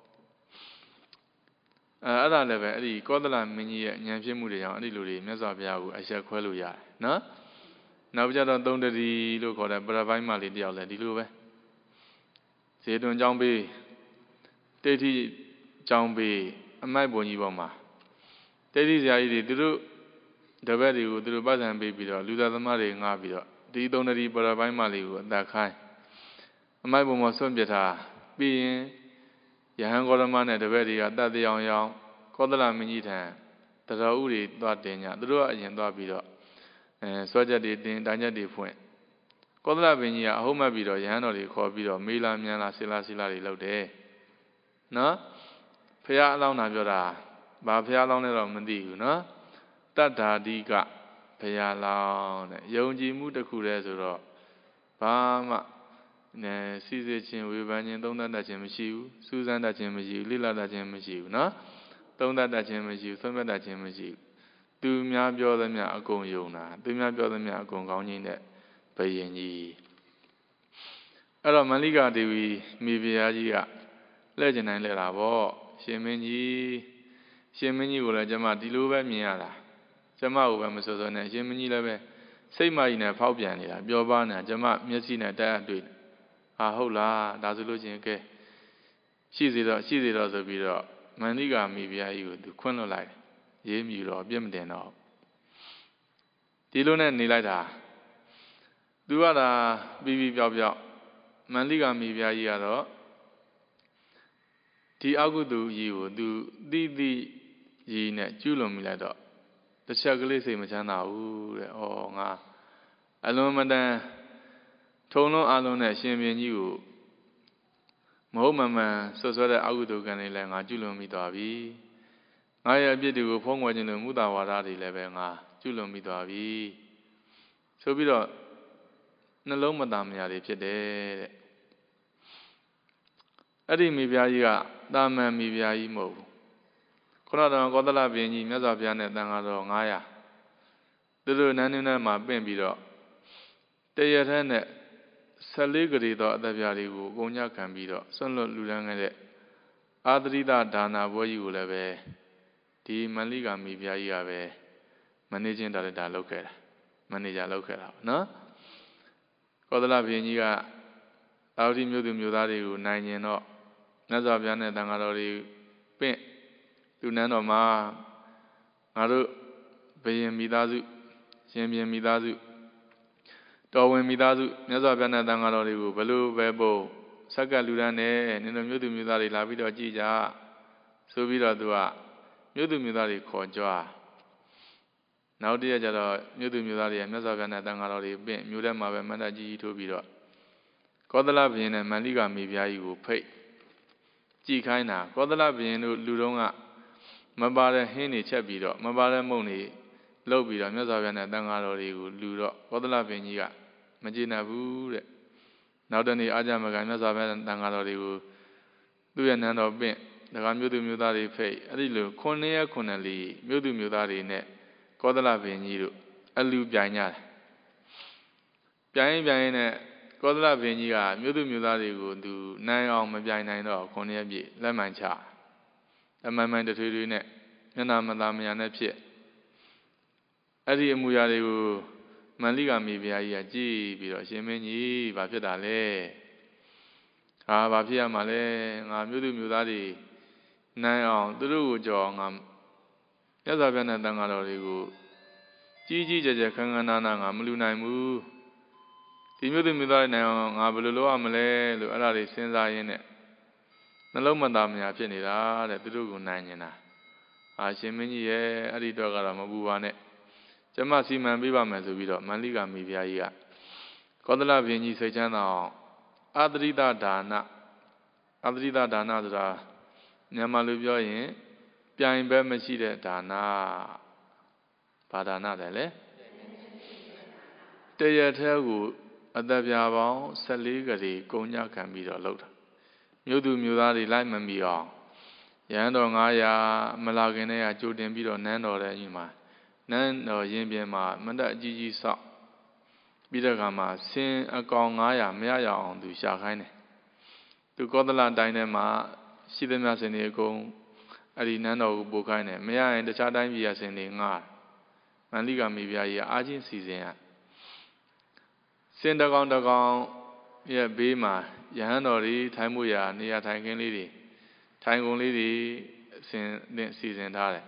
[SPEAKER 1] အဲအဲ့ဒါလည်းပဲအဲ့ဒီကောသလမင်းကြီးရဲ့ဉာဏ်ဖြစ်မှုတွေကြောင့်အဲ့ဒီလူတွေမြတ်စွာဘုရားကိုအဆက်ခွဲလို့ရတယ်နော်နောက်ကြတော့သုံးတတိလို့ခေါ်တဲ့ပရပိုင်းမလေးတယောက်လည်းဒီလိုပဲဇေတဝန်ကျောင်းပေးတိဋ္ဌိကျောင်းပေးအမိုက်ပုံကြီးပေါ်မှာတိဋ္ဌိဆရာကြီးတွေသူတို့တပည့်တွေကိုသူတို့ပတ်စံပေးပြီးတော့လူသားသမားတွေငှားပြီးတော့ဒီသုံးတတိပရပိုင်းမလေးကိုအသက်ခိုင်းအမိုက်ပုံမှာဆွန့်ပစ်ထားပြီးရင်ယဟန်ဂေါရမနဲ့တပည့်တွေကတတ်တရားအောင်အောင်ကောသလမင်းကြီးထံတတော်ဥတွေသွားတင်ကြသူတို့ကအရင်သွားပြီးတော့အဲဆွဲချက်တွေတင်တန်းချက်တွေဖွင့်ကောသလမင်းကြီးကအဟုတ်မှတ်ပြီးတော့ယဟန်တော်တွေခေါ်ပြီးတော့မေးလာမြန်လာဆီလာဆီလာတွေလုပ်တယ်နော်ဖះအလောင်းတာပြောတာဘာဖះအလောင်းလဲတော့မသိဘူးနော်တတ္ထာဓိကဖះလောင်းတဲ့ယုံကြည်မှုတစ်ခုတည်းဆိုတော့ဘာမှနဲစီစစ်ခြင်းဝေဖန်ခြင်းသုံးသပ်တတ်ခြင်းမရှိဘူးစူးစမ်းတတ်ခြင်းမရှိဘူးလိလတတ်ခြင်းမရှိဘူးနော်သုံးသပ်တတ်ခြင်းမရှိဘူးသုံးသပ်တတ်ခြင်းမရှိဘူးတသူများပြောသမျှအကုန်ယုံတာသူများပြောသမျှအကုန်ကောင်းခြင်းနဲ့ဘယင်ကြီးအဲ့တော့မန္လိကာဒေဝီမိဖုရားကြီးကလှည့်ကျင်နိုင်လဲတာပေါ့ရှင်မင်းကြီးရှင်မင်းကြီးကိုလည်းကျမဒီလိုပဲမြင်ရတာကျမကိုပဲမစိုးစိုးနဲ့ရှင်မင်းကြီးလည်းပဲစိတ်မကြီးနဲ့ဖောက်ပြန်နေတာပျော်ပါနေတာကျမမျက်စိနဲ့တိုက်အပ်တွေ့ဟာဟုတ်လားဒါဆိုလို့ချင်းကဲရှိစေတော့ရှိစေတော့ဆိုပြီးတော့မန္လိကာမိဖုရားကြီးကိုသူခွင့်လွှတ်လိုက်ရေးမြူတော့ပြစ်မတင်တော့ဒီလိုနဲ့နေလိုက်တာသူကသာပြီးပြီးပြောက်ပြောက်မန္လိကာမိဖုရားကြီးကတော့ဒီအကုသိုလ်ကြီးကိုသူတိတိကြီးနဲ့ကျူးလွန်မိလိုက်တော့တစ်ချက်ကလေးစိတ်မချမ်းသာဘူးတဲ့။ဩငါအလွန်မတန်ထုံလုံးအလုံးနဲ့ရှင်ဘုရင်ကြီးကိုမဟုတ်မမှန်ဆွဆွဲတဲ့အကုသိုလ်ကံတွေလည်းငါကျူးလွန်မိသွားပြီ။ငါရဲ့အပြစ်တွေကိုဖုံးကွယ်ခြင်းလို့မူတာဝါဒတွေလည်းပဲငါကျူးလွန်မိသွားပြီ။ဆိုပြီးတော့နှလုံးမသားမရာတွေဖြစ်တယ်တဲ့။အဲ့ဒီမိဖုရားကြီးကတာမန်မိဖုရားကြီးမဟုတ်ဘူးခုနကတော့ကောသလဘုရင်ကြီးမြတ်စွာဘုရားနဲ့တန်ခါတော်ငါးရာသူတို့နန်းနန်းမှာပင့်ပြီးတော့တရထဲနဲ့ဆယ်လေးဂရီသောအသက်ပြားတွေကိုအကုန်ညခံပြီးတော့ဆွန့်လွတ်လူလန်းခဲ့တဲ့အာသရိတဒါနာဘွဲကြီးကိုလည်းပဲဒီမန္လိကာမိဖုရားကြီးကပဲမနေချင်းတာလည်းဒါလုပ်ခဲ့တာမနေကြလုပ်ခဲ့တာနော်ကောသလဘုရင်ကြီးကအာဝတိမြို့သူမြို့သားတွေကိုနိုင်ရင်တော့မြတ်စွာဘုရားနဲ့တန်ခါတော်တွေပင့်သူနန်းတော်မှာငါတို့ဘယင်မိသားစုရှင်ဘုရင်မိသားစုတော်ဝင်မိသားစုမြတ်စွာဘုရားနဲ့တန်ခါတော်တွေကိုဘလို့ပဲပို့ဆက်ကလူရန်နဲ့နင်တို့မြို့သူမြို့သားတွေလာပြီးတော့ကြည်ကြဆိုပြီးတော့သူကမြို့သူမြို့သားတွေခေါ်ကြွားနောက်တည့်ရကျတော့မြို့သူမြို့သားတွေကမြတ်စွာဘုရားနဲ့တန်ခါတော်တွေပင့်မြို့ထဲမှာပဲမန္တကြီးကြီးထိုးပြီးတော့ကောသလဘုရင်နဲ့မန္လိကာမိဖုရားကြီးကိုဖိတ်ကြည်ခိုင်းတာကောသလဘုရင်တို့လူတော်ကမပါတဲ့ဟင်းတွေချက်ပြီးတော့မပါတဲ့မုန့်တွေလှုပ်ပြီးတော့မြတ်စွာဘုရားနဲ့တန်ခါတော်တွေကိုလူတော့ကောသလဘုရင်ကြီးကမကျေနပ်ဘူးတဲ့နောက်တနေ့အာကြမကမြတ်စွာဘုရားနဲ့တန်ခါတော်တွေကိုသူ့ရဲ့နန်းတော်ပင့်ဒါကမြို့သူမြို့သားတွေဖိတ်အဲ့ဒီလိုခုနှစ်ရက်ခုနှစ်လီမြို့သူမြို့သားတွေနဲ့ကောသလဘုရင်ကြီးတို့အလူပြိုင်ကြတယ်ပြိုင်ရင်ပြိုင်ရင်နဲ့ကောသလဘုရင်ကြီးကမြို့သူမြို့သားတွေကိုသူနိုင်အောင်မပြိုင်နိုင်တော့ခုနှစ်ရက်ပြည့်လက်မှန်ချအမှန်မှန်တထွေထွေနဲ့မျက်နှာမသာမယာနဲ့ဖြစ်အဲ့ဒီအမူအရာတွေကိုမန္လိကာမိဖုရားကြီးကကြည့်ပြီးတော့ရှင်မင်းကြီးဘာဖြစ်တာလဲဟာဘာဖြစ်ရမှာလဲငါမြို့သူမြို့သားတွေနိုင်အောင်သူတို့ကိုကြော်ငါမြတ်စွာဘုရားနဲ့တန်ခါတော်တွေကိုကြီးကြီးကျယ်ကျယ်ခမ်းခမ်းနားနားငါမလူနိုင်ဘူးဒီမြို့သူမြို့သားတွေနိုင်အောင်ငါဘယ်လိုလုပ်ရမလဲလို့အဲ့ဒါတွေစဉ်းစားရင်းနဲ့နှလုံးမသားမရာဖြစ်နေတာတဲ့သူတို့ကိုနိုင်နေတာအာရှင်မင်းကြီးရဲ့အဲ့ဒီတော့ကတော့မပူပါနဲ့ကျမစီမံပေးပါမယ်ဆိုပြီးတော့မန္လိကာမိဖုရားကြီးကကောသလဘုရင်ကြီးစိတ်ချမ်းသာအောင်အာသရိတဒါနအာသရိတဒါနဆိုတာမြန်မာလိုပြောရင်ပြိုင်ပဲမရှိတဲ့ဒါနဘာဒါနတယ်လဲတရထဲကိုအသက်ပြားပေါင်းဆယ်လေးဂရီကုန်ညခံပြီးတော့လုပ်တာမြို့သူမြို့သားတွေလိုက်မမီအောင်ရဟန်းတော်ငါးရာမလာခင်တည်းကကြိုတင်ပြီးတော့နန်းတော်တဲ့ညီမနန်းတော်ရင်ပြင်မှာမန္တအကြီးကြီးဆောက်ပြီးတဲ့အခါမှာဆင်းအကောင်ငါးရာမရရအောင်သူရှာခိုင်းတယ်သူကောသလတိုင်းထဲမှာရှိသမျှစင်တွေအကုန်အဲ့ဒီနန်းတော်ကိုပို့ခိုင်းတယ်မရရင်တခြားတိုင်းပြည်ရစင်တွေငါမန္လိကာမိဖုရားကြီးအားချင်းစီစဉ်ရစင်တကောင်တကောင်ရဲ့ဘေးမှာယဟန်တော်တွေထိုင်မှုရာနေရာထိုင်ခင်းလေးတွေထိုင်ကုန်လေးတွေအစဉ်နဲ့စီစဉ်ထားတယ်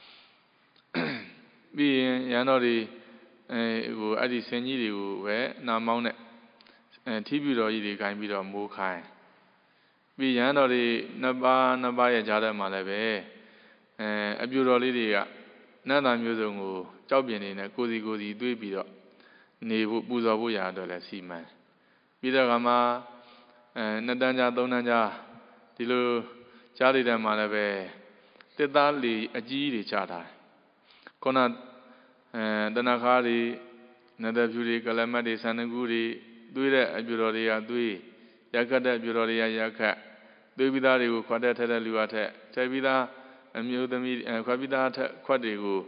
[SPEAKER 1] ပြီးရင်ယဟန်တော်တွေအဲဟိုအဲ့ဒီဆင်ကြီးတွေကိုပဲနာမောင်းနဲ့အဲထီးပြူတော်ကြီးတွေခိုင်းပြီးတော့မိုးခိုင်းပြီးယဟန်တော်တွေနှစ်ပါးနှစ်ပါးရဲ့ကြားထဲမှာလည်းပဲအဲအပြူတော်လေးတွေကနတ်သားမျိုးစုံကိုကြောက်ပြင်းနေနဲ့ကိုစီကိုစီတွေးပြီးတော့နေဖို့ပူဇော်ဖို့ရာအတွက်လည်းစီမံပြီးတော့ကမှအဲနှစ်တန်းကြားသုံးတန်းကြားဒီလိုကြားတွေထဲမှာလည်းပဲတစ်သားလီအကြီးတွေချထားတယ်ခုနအဲတဏခါတွေနတ်ဖြူတွေကလမတ်တွေဆန္ဒကူတွေတွေးတဲ့အပြူတော်တွေကတွေးရက်ခတ်တဲ့အပြူတော်တွေကရက်ခတ်တွေးပြီးသားတွေကိုခွတ်တဲ့ထက်တဲ့လူအထက်ထက်ပြီးသားအမျိုးသမီးခွတ်ပြီးသားထက်ခွတ်တွေကို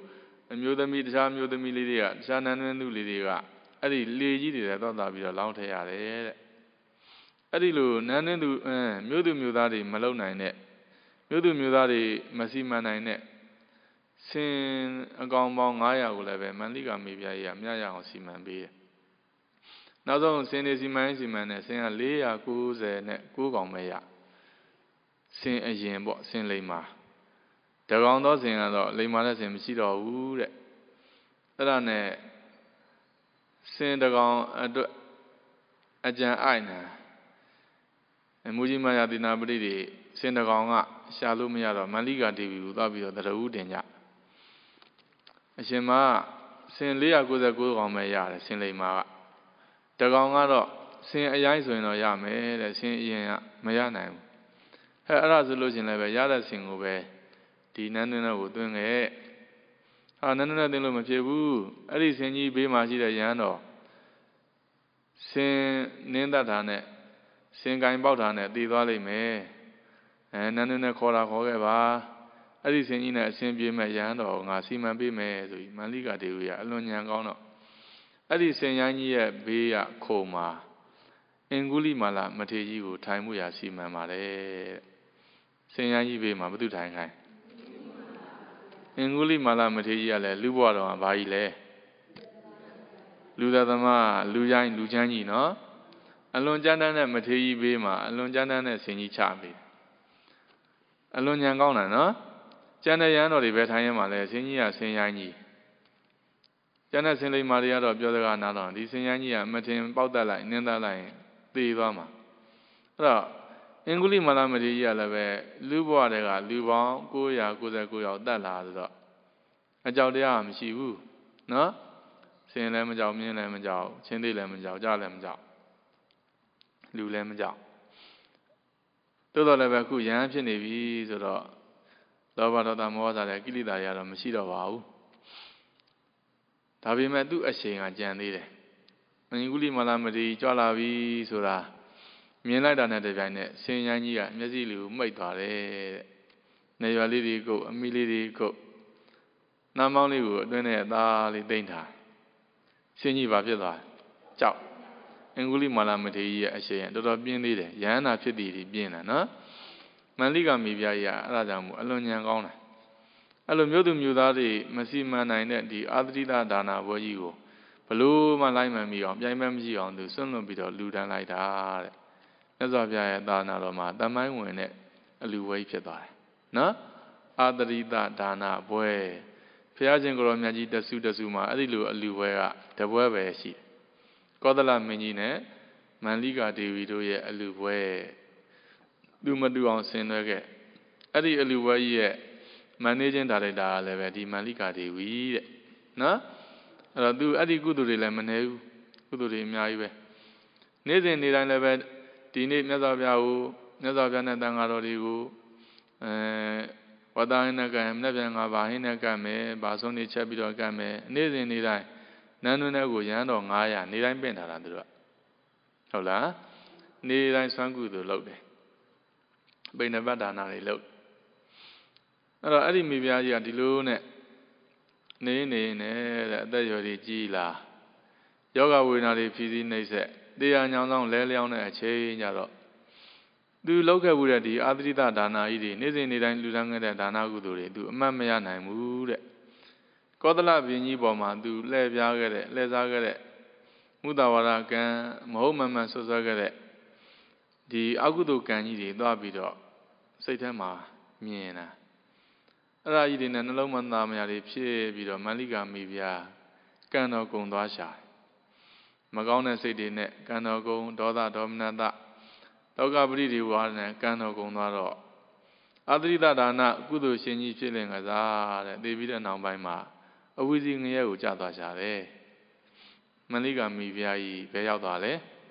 [SPEAKER 1] အမျိုးသမီးတခြားမျိုးသမီးလေးတွေကတခြားနန်းတွင်းသူလေးတွေကအဲ့ဒီလေကြီးတွေလည်းတော့တာပြီးတော့လောင်းထည့်ရတယ်တဲ့အဲ့ဒီလိုနန်းတွင်းသူအင်းမြို့သူမြို့သားတွေမလုံနိုင်တဲ့မြို့သူမြို့သားတွေမစီမံနိုင်တဲ့စင်အကောင်ပေါင်း၅ရာကိုလည်းပဲမန္လိကမေပြားကြီးကမြရအောင်စီမံပေးတယ်နောက်ဆုံးစင်တွေစီမံစီမံနဲ့စင်က၄၉၉ကောင်ပဲရစင်အရင်ပေါ့စင်လိမ္မာတကောင်သောစင်ကတော့လိမ္မာတဲ့စင်မရှိတော့ဘူးတဲ့အဲ့ဒါနဲ့စင်တကောင်အတွက်အကြံအိုက်နာအမူကြီးမယာတိနာပရိတွေစင်တကောင်ကရှာလို့မရတော့မန္လိကဒေဝီကိုသွားပြီးတော့တရဝုတင်ကြအရှင်မစင်၄၉၉ကောင်ပဲရတယ်စင်လိမ္မာကတကောင်ကတော့စင်အရိုင်းဆိုရင်တော့ရမယ်တဲ့စင်အရင်ကမရနိုင်ဘူးအဲအဲ့ဒါဆိုလို့ရှင်လည်းပဲရတဲ့စင်ကိုပဲဒီနန်းတွင်းကိုတွင်းခဲ့ဟာနန်းတွင်းနဲ့တွင်းလို့မဖြစ်ဘူးအဲ့ဒီစင်ကြီးဘေးမှာရှိတဲ့ရဟန်းတော်စင်နင်းတတ်တာနဲ့စင်ကင်ပေါက်တာနဲ့တည်သွားလိမ့်မယ်အဲနန်းတွင်းနဲ့ခေါ်တာခေါ်ခဲ့ပါအဲ့ဒီစင်ကြီးနဲ့အစင်ပြေမဲ့ရဟန်းတော်ငါစီမံပေးမယ်ဆိုပြီးမန္လိကဒေဝီကအလွန်ညံကောင်းတော့အဲ့ဒီစင်ရန်ကြီးရဲ့ဘေးကခုံမှာအင်္ဂုလိမာလာမထေရကြီးကိုထိုင်မှုရာစီမံပါတယ်စင်ရန်ကြီးဘေးမှာဘုသူထိုင်ခိုင်းအင်္ဂုလိမာလာမထေရကြီးကလည်းလူဘဝတော်ကဘာကြီးလဲလူသားသမားလူရိုင်းလူချမ်းကြီးနော်အလွန်ကြမ်းတမ်းတဲ့မထေရကြီးဘေးမှာအလွန်ကြမ်းတမ်းတဲ့စင်ကြီးချပေးအလွန်ညံကောင်းတာနော်ကျန်တဲ့ရဟန်းတော်တွေပဲထိုင်ရမှာလဲစင်ကြီးကစင်ရန်ကြီးကျန်တဲ့စင်လိမ္မာတွေကတော့ပြောစကားနားတော့ဒီစင်ရန်ကြီးကမထင်ပေါက်တတ်လိုက်နင်းတတ်လိုက်သေသွားမှာအဲ့တော့အင်္ဂုလိမာလာမထေရကြီးကလည်းပဲလူဘဝတွေကလူပေါင်း၉၉၉ယောက်တတ်လာဆိုတော့အကြောက်တရားမရှိဘူးနော်စင်လည်းမကြောက်မြင်းလည်းမကြောက်ချင်းသေးလည်းမကြောက်ကြားလည်းမကြောက်လူလည်းမကြောက်တိုးတော့လည်းပဲအခုရဟန်းဖြစ်နေပြီဆိုတော့လောဘဒေါသမောဟစတဲ့ကိလေသာတွေကတော့မရှိတော့ပါဘူးဒါပေမဲ့သူ့အရှိန်ကကြံသေးတယ်အင်္ဂုလိမာလာမထေရကြွလာပြီဆိုတာမြင်လိုက်တာနဲ့တပြိုင်နက်ဆင်ရန်ကြီးကမျက်စိလေးကိုမှိတ်သွားတယ်တဲ့နေရွာလေးတွေကုတ်အမိလေးတွေကုတ်နှမ်းမောင်းလေးကိုအတွင်းထဲအသားလေးသိမ့်ထားဆင်ကြီးဘာဖြစ်သွားကြောက်အင်္ဂုလိမာလာမထေရကြီးရဲ့အရှိန်တော်တော်ပြင်းသေးတယ်ယဟန္တာဖြစ်တည်ပြီးပြင်းတာနော်မန္လိကမေပြားကြီးကအဲ့ဒါကြောင့်မို့အလွန်ညံကောင်းတာအဲ့လိုမျိုးသူမျိုးသားတွေမစီမံနိုင်တဲ့ဒီအာသတိတဒါနာဘွဲကြီးကိုဘလို့မှလိုက်မှန်ပြီးအောင်ပြိုင်မဲမရှိအောင်သူစွန့်လွတ်ပြီးတော့လူတန်းလိုက်တာတဲ့မြတ်စွာဘုရားရဲ့သာနာတော်မှာတမိုင်းဝင်တဲ့အလူဝဲဖြစ်သွားတယ်နော်အာသတိတဒါနာဘွဲဘုရားရှင်ကိုရောမြတ်ကြီးတဆူတဆူမှာအဲ့ဒီလိုအလူဝဲကတပွဲပဲရှိတယ်ကောသလမင်းကြီးနဲ့မန္လိကဒေဝီတို့ရဲ့အလူဝဲသူမတူအောင်ဆင်နွှဲခဲ့အဲ့ဒီအလူဝဲကြီးရဲ့မန်နေဂျင်းဒါရိုက်တာကလည်းပဲဒီမန္လိကဒေဝီတဲ့နော်အဲ့တော့သူအဲ့ဒီကုသိုလ်တွေလည်းမနေဘူးကုသိုလ်တွေအများကြီးပဲနေ့စဉ်နေ့တိုင်းလည်းပဲဒီနေ့မြတ်စွာဘုရားကိုမြတ်စွာဘုရားနဲ့တန်ဃာတော်တွေကိုအဲဝတ္တဟိနကံမနေ့ပြန်ငါဘာဟိနကံမယ်ဘာဆုံးနေချက်ပြီးတော့ကံမယ်နေ့စဉ်နေ့တိုင်းနန်းတွင်းထဲကိုရဟန်းတော်၅ရာနေ့တိုင်းပင့်ထားတာသူတို့ကဟုတ်လားနေ့တိုင်းဆွမ်းကုသိုလ်လုပ်တယ်ဗိနဘဒါနာတွေလုပ်အဲ့တော့အဲ့ဒီမိဖုရားကြီးကဒီလိုနဲ့နေနေနဲ့တဲ့အသက်ရွယ်ကြီးကြီးလာယောဂဝေဒနာတွေဖြည်းဖြည်းနှိမ့်ဆက်တရားညောင်းဆောင်လဲလျောင်းတဲ့အချိန်ကြတော့သူလောက်ခဲ့မှုတဲ့ဒီအာသတိတဒါနာကြီးတွေနေ့စဉ်နေ့တိုင်းလူတန်းခဲ့တဲ့ဒါနာကုသိုလ်တွေသူအမှတ်မရနိုင်ဘူးတဲ့ကောသလဘင်းကြီးပေါ်မှာသူလှည့်ပြားခဲ့တဲ့လှည့်စားခဲ့တဲ့မုဒ္ဒဝါဒကံမဟုတ်မမှန်ဆွဆွဲခဲ့တဲ့ဒီအကုသိုလ်ကံကြီးတွေသွားပြီးတော့စိတ်ထဲမှာမြင်တာအဲ့ဒါကြီးတွေနဲ့နှလုံးမသားမရတွေဖြစ်ပြီးတော့မန္လိကမိဖုရားကံတော်ကုံသွားရှာမကောင်းတဲ့စိတ်တွေနဲ့ကံတော်ကုံဒေါသဒေါမနတတောကပရိဒီဝါဒနဲ့ကံတော်ကုံသွားတော့အာသရိတဒါနကုသိုလ်ရှင်ကြီးဖြစ်လင်ကစားတဲ့သိပြီးတဲ့နောက်ပိုင်းမှာအဝိဇ္ဇိငရဲကိုကြာသွားရှာတယ်မန္လိကမိဖုရားကြီးဘယ်ရောက်သွားလဲ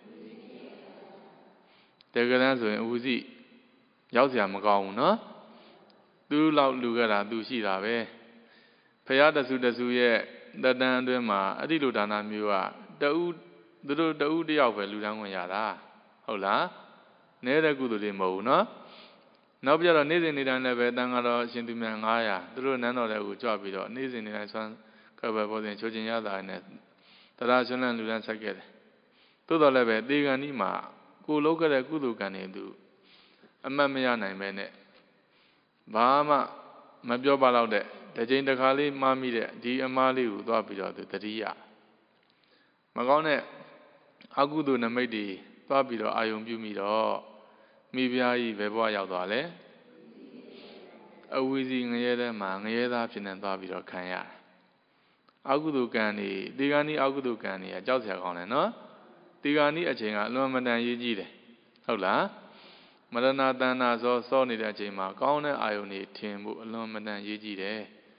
[SPEAKER 1] တကယ်တမ်းဆိုရင်အဝိဇ္ဇိရောက်เสียမကောင်းဘူးနော်သူလောက်လူခဲ့တာသူရှိတာပဲဖရာတဆူတဆူရဲ့တတန်အတွင်းမှာအဲ့ဒီလိုဒါနမျိုးကတဦးသူတို့တဦးတယောက်ပဲလူတန်းဝင်ရတာဟုတ်လားနဲတဲ့ကုသိုလ်တွေမဟုတ်ဘူးနော်နောက်ပြတော့နေ့စဉ်နေ့တိုင်းလည်းပဲတန်ကတော့ရှင်သူများငါးရာသူတို့နန်းတော်တွေကိုကြွပြီးတော့နေ့စဉ်နေ့တိုင်းဆွမ်းကပ်ပဲပေါ်စဉ်ချိုးခြင်းရတာနဲ့တရားရှင်လန်းလူလန်းဆက်ခဲ့တယ်သို့တော်လည်းပဲတေဂန်ဒီမှာကိုလောက်ခဲ့တဲ့ကုသိုလ်ကံတွေသူအမှတ်မရနိုင်ပဲနဲ့ဘာမှမပြောပါတော့တဲ့တစ်ချိန်တစ်ခါလေးမှားမိတဲ့ဒီအမားလေးကိုသွားပြီးတော့သူတတိယမကောင်းတဲ့အကုသိုလ်နမိတ်တွေသွားပြီးတော့အာယုံပြုမိတော့မိဖုရားကြီးဘယ်ဘဝရောက်သွားလဲအဝီစီငရဲထဲမှာငရဲသားဖြစ်နေသွားပြီးတော့ခံရတယ်အကုသိုလ်ကံတွေဒီကနေ့အကုသိုလ်ကံတွေကကြောက်စရာကောင်းတယ်နော်ဒီကနေ့အချိန်ကအလွန်မတန်ရေးကြီးတယ်ဟုတ်လားမရဏတဏ္ဍစောစောနေတဲ့အချိန်မှာကောင်းတဲ့အာယုန်တွေထင်ဖို့အလွန်မတန်ရေးကြီးတယ်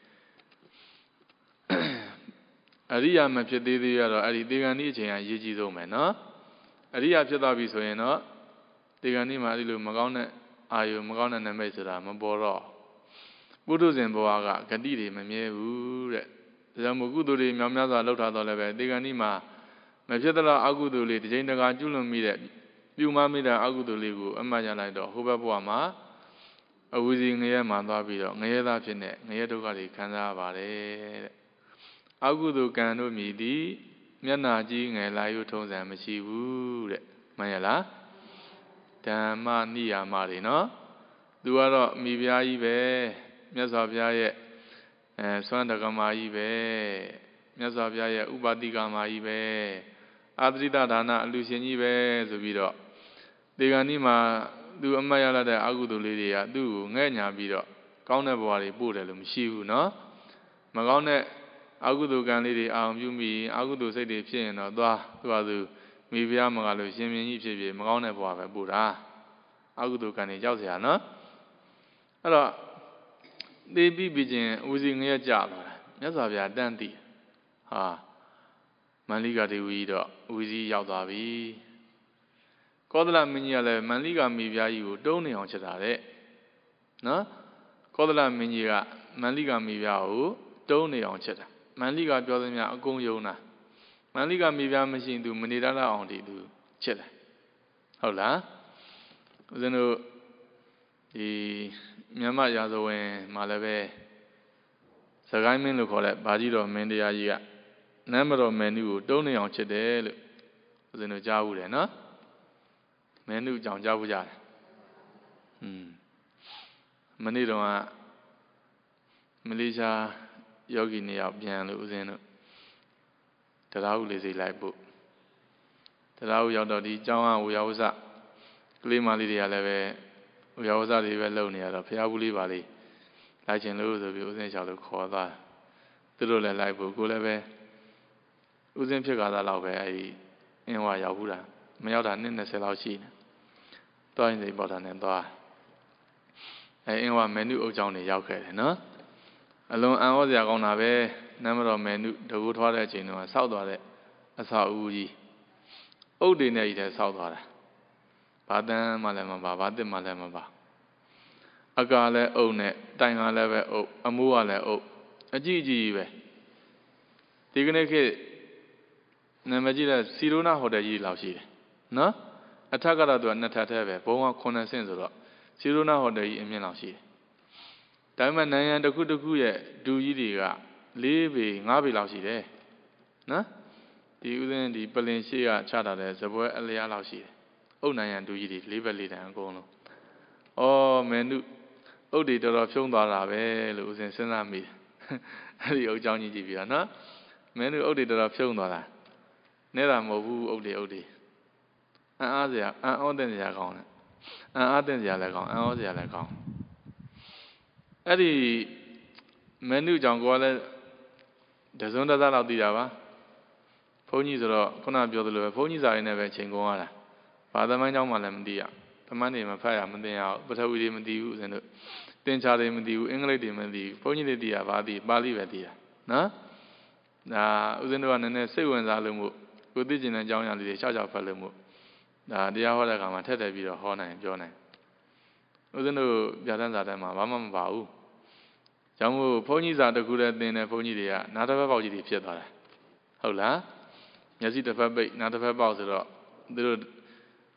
[SPEAKER 1] အရိယာမဖြစ်သေးသေးရတော့အဲ့ဒီဒီကနေ့အချိန်ကရေးကြီးဆုံးပဲနော်အရိယာဖြစ်သွားပြီဆိုရင်တော့ဒီကနေ့မှာအဲ့ဒီလိုမကောင်းတဲ့အာယုန်မကောင်းတဲ့နမိတ်ဆိုတာမပေါ်တော့ပုထုဇဉ်ဘဝကဂတိတွေမမြဲဘူးတဲ့ဒါကြောင့်မို့ကုသိုလ်တွေမြောင်များစွာလှုပ်ထားတော့လည်းပဲဒီကနေ့မှာမဖြစ်တော့အကုသိုလ်လေးတစ်ချိန်တခါကျွလွန်မိတဲ့ပြုမမိတဲ့အကုသိုလ်လေးကိုအမှတ်ရလိုက်တော့ဟိုဘက်ဘဝမှာအဝီစီငရဲမှာသွားပြီးတော့ငရဲသားဖြစ်နေငရဲဒုက္ခတွေခံစားရပါတယ်တဲ့အကုသိုလ်ကံတို့မြည်သည်မျက်နာကြီးငယ်လာရုံထုံးစံမရှိဘူးတဲ့မှန်ရလားဓမ္မနိယာမတွေနော်သူကတော့မိဖုရားကြီးပဲမြတ်စွာဘုရားရဲ့အဲသွမ်းတက္ကမကြီးပဲမြတ်စွာဘုရားရဲ့ဥပါတိကမကြီးပဲအာသရိတဒါနအလူရှင်ကြီးပဲဆိုပြီးတော့ဒီကနေ့မှာသူအမှတ်ရလာတဲ့အကုသိုလ်လေးတွေကသူ့ကိုငဲ့ညာပြီးတော့ကောင်းတဲ့ဘဝတွေပို့တယ်လို့မရှိဘူးနော်မကောင်းတဲ့အကုသိုလ်ကံလေးတွေအာရုံပြုမိအကုသိုလ်စိတ်တွေဖြစ်ရင်တော့သွားသူကသူမိဖုရားမကလို့ရှင်မြင်းကြီးဖြစ်ဖြစ်မကောင်းတဲ့ဘဝပဲပို့တာအကုသိုလ်ကံတွေကြောက်เสียနော်အဲ့တော့သိပြီးပြီးချင်းဥစီငရဲကြသွားတာမြတ်စွာဘုရားတန်းသိဟာမန္လိကဒေဝီတော့ဥစီရောက်သွားပြီကောသလမင်းကြီးကလည်းမန္လိကမိဖုရားကြီးကိုတုံးနေအောင်ချက်တာတဲ့နော်ကောသလမင်းကြီးကမန္လိကမိဖုရားကိုတုံးနေအောင်ချက်တာမန္လိကပြောသမျှအကုန်ယုံတာမန္လိကမိဖုရားမရှိရင်သူမနေတတ်အောင်ဒီသူချက်တယ်ဟုတ်လားဦးဇင်းတို့ဒီမြန်မာရာဇဝင်မှာလည်းပဲစကိုင်းမင်းလို့ခေါ်တဲ့ဗာကြီးတော်မင်းတရားကြီးကနမ်းမတော်မင်းနုကိုတုံးနေအောင်ချက်တယ်လို့ဦးဇင်းတို့ကြားဘူးတယ်နော်မင်းနုကြောင့်ကြားဘူးကြတယ်อืมမနေ့တုန်းကမလေးရှားယောဂီနေရောက်ပြန်လို့ဦးဇင်းတို့တရားဥလေးစိတ်လိုက်ဖို့တရားဥရောက်တော့ဒီကျောင်းကဝေယဝဇကလေးမလေးတွေကလည်းပဲဝေယဝဇတွေပဲလုံနေရတော့ဖျားဘူးလေးပါလေးလိုက်ချင်လို့ဆိုပြီးဦးဇင်းလျှောက်လို့ခေါ်သွားသူတို့လည်းလိုက်ဖို့ကိုလည်းပဲဦးဇင်းဖြစ်ကားသားလောက်ပဲအဲဒီအင်းဝရောက်ဘူးလားမရောက်တာနှစ်နှစ်ဆယ်လောက်ရှိနေတွားရင်စိတ်ပေါ်တာနဲ့တွားအဲအင်းဝမန်နုအုပ်ကြောင်းတွေရောက်ခဲ့တယ်နော်အလွန်အံ့ဩစရာကောင်းတာပဲနမ်းမတော်မန်နုတကူထွားတဲ့အချိန်တုန်းကစောက်သွားတဲ့အဆောက်အဦကြီးအုတ်တွေနဲ့ကြီးတဲ့စောက်သွားတာဘာတန်းမှလည်းမပါဘာတစ်မှလည်းမပါအကာလည်းအုတ်နဲ့တိုင်ကလည်းပဲအုတ်အမိုးကလည်းအုတ်အကြည့်အကြည့်ပဲဒီကနေ့ခေတ်နာမည်ကြီးတဲ့စီရိုနာဟိုတယ်ကြီးလောက်ရှိတယ်နော်အထက်ကတော့သူကနှစ်ထပ်ထဲပဲဘုံကခုနှစ်ဆင့်ဆိုတော့စီရိုနာဟိုတယ်ကြီးအမြင့်လောက်ရှိတယ်ဒါပေမဲ့နိုင်ငံတစ်ခုတစ်ခုရဲ့ဒူကြီးတွေကလေးပေငါးပေလောက်ရှိတယ်နော်ဒီဥစဉ်ဒီပလင်ရှိကချတာတဲ့ဇပွဲအလျားလောက်ရှိတယ်အုတ်နိုင်ငံဒူကြီးတွေလေးဘက်လေးတန်အကုန်လုံးဩမင်းတို့အုတ်တွေတော်တော်ဖြုံးသွားတာပဲလို့ဥစဉ်စဉ်းစားမိတယ်အဲ့ဒီအုတ်ကြောင်းကြီးကြည့်ပြီးတော့နော်မင်းတို့အုတ်တွေတော်တော်ဖြုံးသွားတာနဲတာမဟုတ်ဘူးအုတ်တွေအုတ်တွေအံ့အားစရာအံ့ဩတဲ့စရာကောင်းတယ်အံ့အားတဲ့စရာလည်းကောင်းအံ့ဩစရာလည်းကောင်းအဲ့ဒီမင်းတို့ကြောင့်ကိုယ်ကလည်းတစုံတသားလောက်သိတာပါဘုန်းကြီးဆိုတော့ခုနပြောသလိုပဲဘုန်းကြီးစာရင်းနဲ့ပဲချိန်ကုန်ရတာဘာသမိုင်းကြောင်းမှလည်းမသိရသမန်းတွေမဖတ်ရမသိရပထဝီတွေမသိဘူးဦးဇင်းတို့သင်္ချာတွေမသိဘူးအင်္ဂလိပ်တွေမသိဘူးဘုန်းကြီးတွေသိရဘာသိပါဠိပဲသိရနော်ဒါဦးဇင်းတို့ကနည်းနည်းစိတ်ဝင်စားလို့မို့ကိုသိကျင်တဲ့အကြောင်းအရာလေးတွေရှောက်ရှောက်ဖတ်လို့မို့ဒါတရားဟောတဲ့အခါမှာထက်ထက်ပြီးတော့ဟောနိုင်ပြောနိုင်ဦးဇင်းတို့ပြဋ္ဌာန်းစာထဲမှာဘာမှမပါဘူးကြောင့်မို့ဘုန်းကြီးစာတစ်ခုတည်းသင်တဲ့ဘုန်းကြီးတွေကနားတစ်ဖက်ပေါက်ကြီးတွေဖြစ်သွားတယ်ဟုတ်လားမျက်စိတစ်ဖက်ပိတ်နားတစ်ဖက်ပေါက်ဆိုတော့သူတို့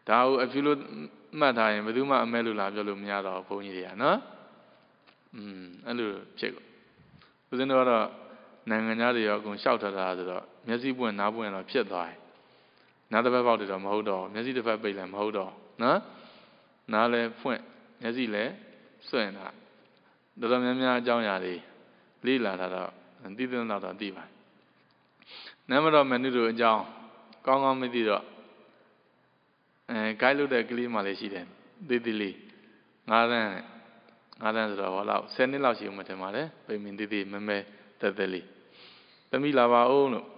[SPEAKER 1] ဒါကိုအဖြူလို့မှတ်ထားရင်ဘယ်သူမှအမဲလို့လာပြောလို့မရတော့ဘုန်းကြီးတွေကနော်อืมအဲ့လိုဖြစ်ဦးဇင်းတို့ကတော့နိုင်ငံသားတွေရောအကုန်လျှောက်ထားတာဆိုတော့မျက်စိပွင့်နားပွင့်တော့ဖြစ်သွားတယ်နားတစ်ဖက်ပေါက်တယ်တော့မဟုတ်တော့မျက်စိတစ်ဖက်ပိတ်လည်းမဟုတ်တော့နော်နားလည်းဖွင့်မျက်စိလည်းစွန့်တာတော်တော်များများအကြောင်းအရာတွေလေးလာတာတော့သိသိတော့တော့သိပါတယ်နမတော်မနုတို့အကြောင်းကောင်းကောင်းမသိတော့အဲဂိုက်လို့တဲ့ကလေးမှလည်းရှိတယ်သေးသေးလေးငါးတန်းငါးတန်းဆိုတော့ဟောလောက်ဆယ်နှစ်လောက်ရှိမှထင်ပါတယ်ပိမင်သေးသေးမမဲတက်တက်လေးသမီးလာပါအောင်လို့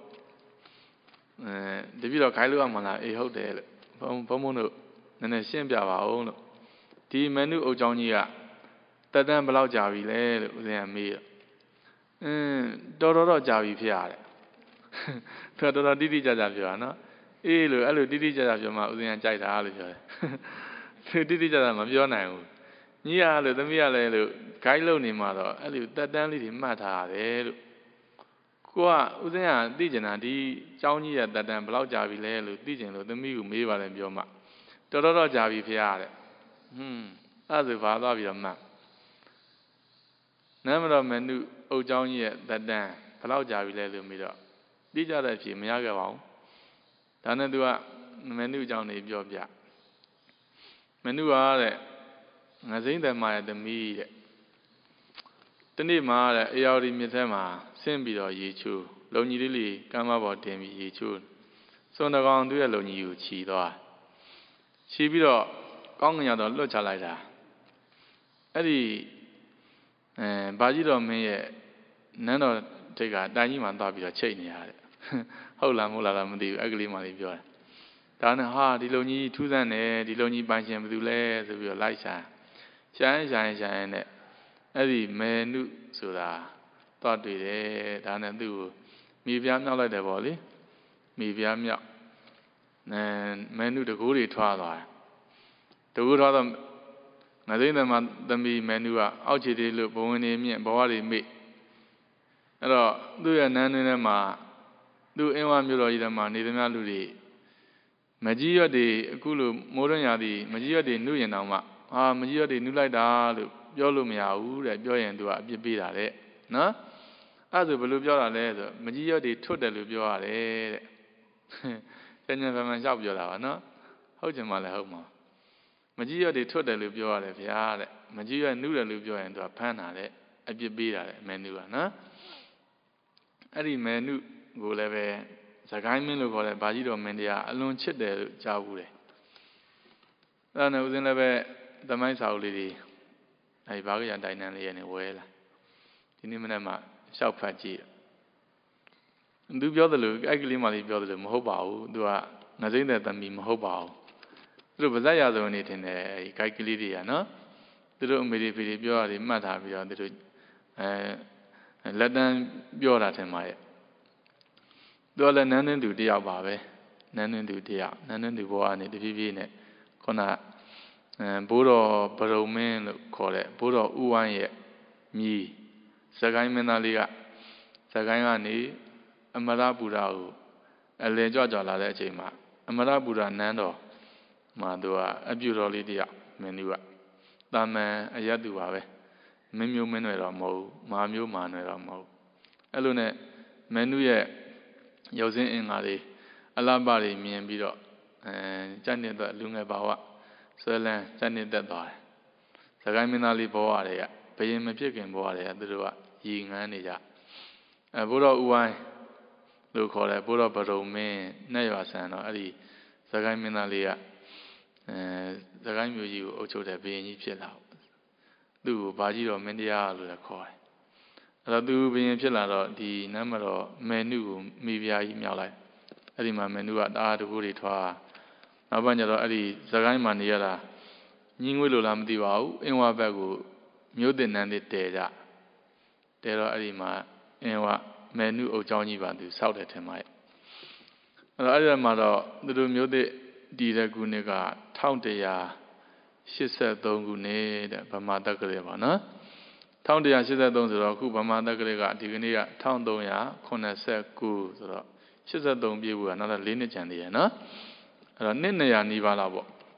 [SPEAKER 1] အဲတပည့်တော်ဂိုက်လို့ရမှလားအေးဟုတ်တယ်လို့ဘုံဘုံဘုံတို့နည်းနည်းရှင်းပြပါအောင်လို့ဒီမနုအုပ်ကြောင်းကြီးကတက်တန်းဘယ်လောက်ကြာပြီလဲလို့ဦးဇင်းကမေးတော့အင်းတော်တော်တော့ကြာပြီဖြစ်ရတယ်သူကတော်တော်တိတိကျကျပြောတာနော်အေးလို့အဲ့လိုတိတိကျကျပြောမှဦးဇင်းကကြိုက်တာလို့ပြောတယ်သူတိတိကျကျမပြောနိုင်ဘူးညီရလို့သမီးရလဲလို့ဂိုင်းလုံနေမှာတော့အဲ့လိုတက်တန်းလေးတွေမှတ်ထားရတယ်လို့ကိုကဦးဇင်းကသိကျင်တာဒီကျောင်းကြီးရဲ့တက်တန်းဘယ်လောက်ကြာပြီလဲလို့သိကျင်လို့သမီးကမေးပါတယ်ပြောမှတော်တော်တော့ကြာပြီဖေရတယ်ဟွန်းအဲ့ဒါဆိုဘာသွားပြီးတော့မှတ်နမတော်မနုအုပ်ကျောင်းကြီးရဲ့တက်တန်းဘယ်လောက်ကြာပြီလဲလို့မေးတော့သိကြတဲ့အဖြစ်မရခဲ့ပါဘူးဒါနဲ့သူကမနုအကြောင်းနေပြောပြမနုကတဲ့ငစိမ့်တယ်မရဲ့သမီးတဲ့တနေ့မှတဲ့အေယော်ဒီမြစ်ထဲမှာဆင်းပြီးတော့ရေချိုးလုံကြီးလေးလေးကမ်းမပေါ်တင်ပြီးရေချိုးစွန်တကောင်သူ့ရဲ့လုံကြီးကိုခြီသွားခြီပြီးတော့ကောင်းကင်ရောက်တော့လွတ်ချလိုက်တာအဲ့ဒီအဲဘာကြီးတော်မင်းရဲ့နန်းတော်ထိတ်ကတိုင်ကြီးမှသွားပြီးတော့ချိတ်နေရတယ်ဟုတ်လားမဟုတ်လားတော့မသိဘူးအဲ့ကလေးမှလေးပြောတယ်ဒါနဲ့ဟာဒီလုံကြီးထူးဆန်းတယ်ဒီလုံကြီးပိုင်ရှင်ဘယ်သူလဲဆိုပြီးတော့လိုက်ရှာရှာရင်ရှာရင်ရှာရင်နဲ့အဲ့ဒီမေနုဆိုတာသွားတွေ့တယ်ဒါနဲ့သူ့ကိုမိဖုရားမြောက်လိုက်တယ်ပေါ့လေမိဖုရားမြောက်အဲမေနုတကူတွေထွားသွားတယ်တကူထွားတော့ငသိန်းသမသမီးမေနုကအောက်ခြေတွေလို့ဘဝဝင်နေမြင့်ဘဝတွေမိအဲ့တော့သူ့ရဲ့နန်းတွင်ထဲမှာသူ့အင်းဝမြို့တော်ကြီးထဲမှာနေသမျှလူတွေမကြီးရွက်တွေအခုလိုမိုးရွံ့ရာသီမကြီးရွက်တွေနှုတ်ရင်တောင်မှဟာမကြီးရွက်တွေနှုတ်လိုက်တာလို့ပြောလို့မရဘူးတဲ့ပြောရင်သူကအပြစ်ပေးတာတဲ့နော်အဲ့ဒါဆိုဘယ်လိုပြောတာလဲဆိုမကြီးရွက်တွေထွတ်တယ်လို့ပြောရတယ်တဲ့ကျန်ကျန်ဖန်ဖန်လျှောက်ပြောတာပါနော်ဟုတ်ချင်မှလည်းဟုတ်မှာမကြီးရွက်တွေထွတ်တယ်လို့ပြောရတယ်ဗျာတဲ့မကြီးရွက်နှုတ်တယ်လို့ပြောရင်သူကဖမ်းတာတဲ့အပြစ်ပေးတာတဲ့မေနုကနော်အဲ့ဒီမေနုကိုလည်းပဲဇကိုင်းမင်းလို့ခေါ်တဲ့ဘာကြီးတော်မင်းတရားအလွန်ချစ်တယ်လို့ကြားဘူးတယ်အဲ့ဒါနဲ့ဦးဇင်းလည်းပဲသမိုင်းစာအုပ်လေးတွေအဲဒီဘာကရတိုင်တန်းလေးရနေဝဲလာဒီနေ့မနေ့မှရှောက်ဖတ်ကြည့်သူပြောတယ်လို့အဲ့ကလေးမှလေးပြောတယ်လို့မဟုတ်ပါဘူးသူကငစိမ့်တဲ့သမီးမဟုတ်ပါဘူးသူတို့ဗဇက်ရစုံနေတင်တယ်အဲဒီဂိုက်ကလေးတွေကနော်သူတို့အမေတွေဖေတွေပြောရတယ်မှတ်ထားပြီးတော့သူတို့အဲလက်တန်းပြောတာထင်ပါရဲ့သူကလည်းနန်းနှင်းသူတယောက်ပါပဲနန်းနှင်းသူတယောက်နန်းနှင်းသူဘဝကနေတဖြည်းဖြည်းနဲ့ခုနအဲဘိုးတော်ဗရုံမင်းလို့ခေါ်တဲ့ဘိုးတော်ဥဝိုင်းရဲ့မြည်ဇကိုင်းမင်းသားလေးကဇကိုင်းကနေအမရပူရာကိုအလယ်ကြွကြွလာတဲ့အချိန်မှာအမရပူရာနန်းတော်မှာသူကအပြုတော်လေးတယောက်မင်းသူကတာမန်အယတ်သူပါပဲမင်းမျိုးမင်းတွေတော့မဟုတ်ဘူးမာမျိုးမာတွေတော့မဟုတ်အဲ့လိုနဲ့မင်းသူရဲ့ရုပ်စင်းအင်္ဂါတွေအလှပတွေမြင်ပြီးတော့အဲစက်နေတဲ့လူငယ်ဘာဝဆွဲလန်းစက်နေတက်သွားတယ်။ဇကိုင်းမင်းသားလေးဘဝတွေကဘယင်မဖြစ်ခင်ဘဝတွေကသူတို့ကရည်ငန်းနေကြအဲဘိုးတော်ဥဝိုင်းလို့ခေါ်တယ်ဘိုးတော်ဗရုံမင်းနဲ့ရွာဆန်တော့အဲ့ဒီဇကိုင်းမင်းသားလေးကအဲဇကိုင်းမျိုးကြီးကိုအုပ်ချုပ်တဲ့ဘယင်ကြီးဖြစ်လာသူ့ကိုဘာကြီးတော်မင်းတရားလို့လည်းခေါ်တယ်အဲ့တော့သူဘယင်ဖြစ်လာတော့ဒီနမ်းမတော်မေနုကိုမိဖုရားကြီးမြောက်လိုက်အဲ့ဒီမှာမေနုကတားတကူတွေထွားနောက်ပိုင်းကျတော့အဲ့ဒီဇကိုင်းမှာနေရတာညင်းငွေလို့လားမသိပါဘူးအင်းဝဘက်ကိုမြို့တင်နန်းတွေတဲကြတဲတော့အဲ့ဒီမှာအင်းဝမေနုအုပ်ချောင်းကြီးပါသူစောက်တယ်ထင်ပါရဲ့အဲ့တော့အဲ့ဒီမှာတော့သူတို့မြို့တင်ဒီတဲ့ခုနှစ်ကတစ်တစ်၈၃ခုနှစ်တဲ့ဗမာတက္ကရာပါနော်တစ်တစ်၈၃ဆိုတော့အခုဗမာတက္ကရာကဒီကနေ့ကတစ်သုံးရာခုနှစ်ဆယ်ကိုဆိုတော့၈၃ပြည့်ဘူးကနောက်တော့၄နှစ်ကျန်သေးရဲ့နော်အဲ့တော့နှစ်နှစ်ရာနီးပါးလောက်ပေါ့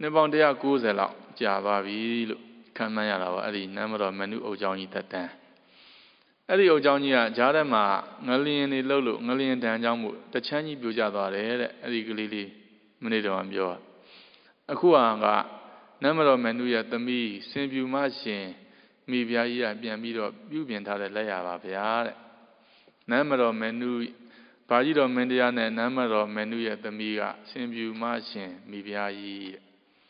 [SPEAKER 1] နှစ်ပေါင်းတစ်ရာကိုးဆယ်လောက်ကြာသွားပြီလို့ခံမှန်းရတာပါအဲ့ဒီနမတော်မနုအုပ်ကြောင်းကြီးတက်တန်းအဲ့ဒီအုပ်ကြောင်းကြီးကဂျားထဲမှာငလျင်တွေလှုပ်လို့ငလျင်တန်းကြောင်းမှုတချမ်းကြီးပြိုကျသွားတယ်တဲ့အဲ့ဒီကလေးလေးမနေ့တော့ပြောအခုဟာကနမတော်မနုရဲ့သမီးစင်ပြူမရှင်မိဖုရားကြီးကပြန်ပြီးတော့ပြုပြင်ထားတဲ့လက်ရပါဗျာတဲ့နမတော်မနုဘာကြီးတော်မင်းတရားနဲ့နမတော်မနုရဲ့သမီးကစင်ပြူမရှင်မိဖုရားကြီးတဲ့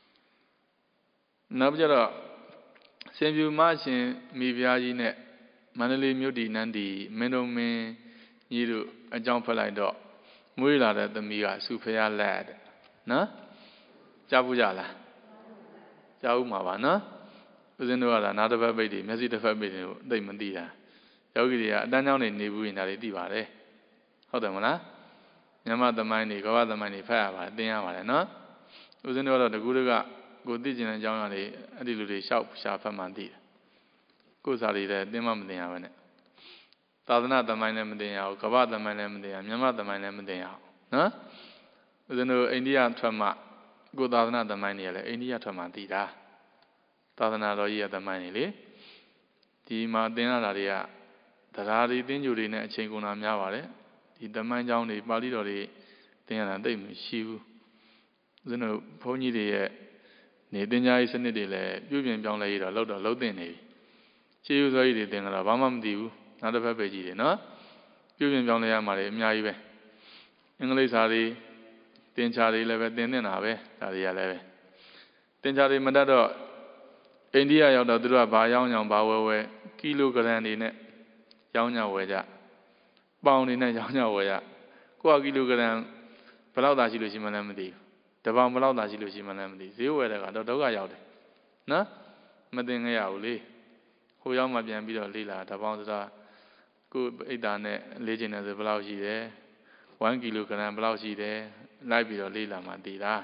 [SPEAKER 1] နောက်ကြတော့စင်ပြူမရှင်မိဖုရားကြီးနဲ့မန္တလေးမြို့တီနန်းတီမင်းတို့မင်းကြီးတို့အကြောင်းဖက်လိုက်တော့မွေးလာတဲ့သမီးကစုဖရားလက်တဲ့နော်ကြားဘူးကြလားကြားဦးမှာပါနော်ဦးဇင်းတို့ကနားတစ်ဖက်ပိတ်တွေမျက်စိတစ်ဖက်ပိတ်တွေကိုသိမသိတာယောဂီတွေကအတန်းကြောင်းနေနေဘူးရင်ဒါတွေသိပါတယ်ဟုတ်တယ်မလားမြမသမိုင်းတွေကဘာသမိုင်းတွေဖတ်ရပါတယ်သင်ရပါတယ်နော်ဦးဇင်းတို့ကတော့တကူတွေကကိုသိကျင်တဲ့အကြောင်းအရာတွေအဲ့ဒီလူတွေရှောက်ရှာဖတ်မှသိတယ်ကိုယ်စားတွေလည်းသင်မှမသိရပါနဲ့သာသနာသမိုင်းလည်းမသိရဘူးကဘာသမိုင်းလည်းမသိရမြမသမိုင်းလည်းမသိရဘူးနော်ဦးဇင်းတို့အိန္ဒိယထွက်မှကိုသာသနာသမိုင်းတွေလည်းအိန္ဒိယထွက်မှသိတာသာသနာတော်ကြီးရဲ့သမိုင်းတွေလေဒီမှာသင်ရတာတွေကတရားတွေသင်္ကြန်တွေနဲ့အချိန်ကုန်တာများပါတယ်ဒီသမိုင်းကြောင်းတွေပါဠိတော်တွေသင်ရတာသိမရှိဘူးဦးဇင်းတို့ဘုန်းကြီးတွေရဲ့နေသင်ကြားရေးစနစ်တွေလည်းပြုပြင်ပြောင်းလဲရတော့လောက်တော့လှုပ်တင်နေပြီရှေးဥစွာကြီးတွေသင်ကြတာဘာမှမသိဘူးနောက်တစ်ဖက်ပဲကြည့်တယ်နော်ပြုပြင်ပြောင်းလဲရမှာလေအများကြီးပဲအင်္ဂလိပ်စာတွေသင်္ချာတွေလည်းပဲသင်နေတာပဲဒါတွေကလည်းပဲသင်္ချာတွေမတတ်တော့အိန္ဒိယရောက်တော့သူတို့ကဘာရောင်းရောင်းဘာဝဲဝဲကီလိုဂရမ်တွေနဲ့ရောင်းကြဝယ်ကြပေါင်တွေနဲ့ရောင်းကြဝယ်ကြကိုယ့်ကကီလိုဂရမ်ဘယ်လောက်သာရှိလို့ရှိမှလည်းမသိဘူးတပေါင်ဘယ်လောက်သာရှိလို့ရှိမှလည်းမသိဈေးဝယ်တဲ့ကတော့ဒုက္ခရောက်တယ်နော်မသိငရဘူးလေဟိုရောက်မှပြန်ပြီးတော့လေးလာတပေါင်ဆိုတာကိုယ်အိတ်သားနဲ့လေးချင်တယ်ဆိုဘယ်လောက်ရှိတယ်oneကီလိုဂရမ်ဘယ်လောက်ရှိတယ်လိုက်ပြီးတော့လေးလာမှသိတာ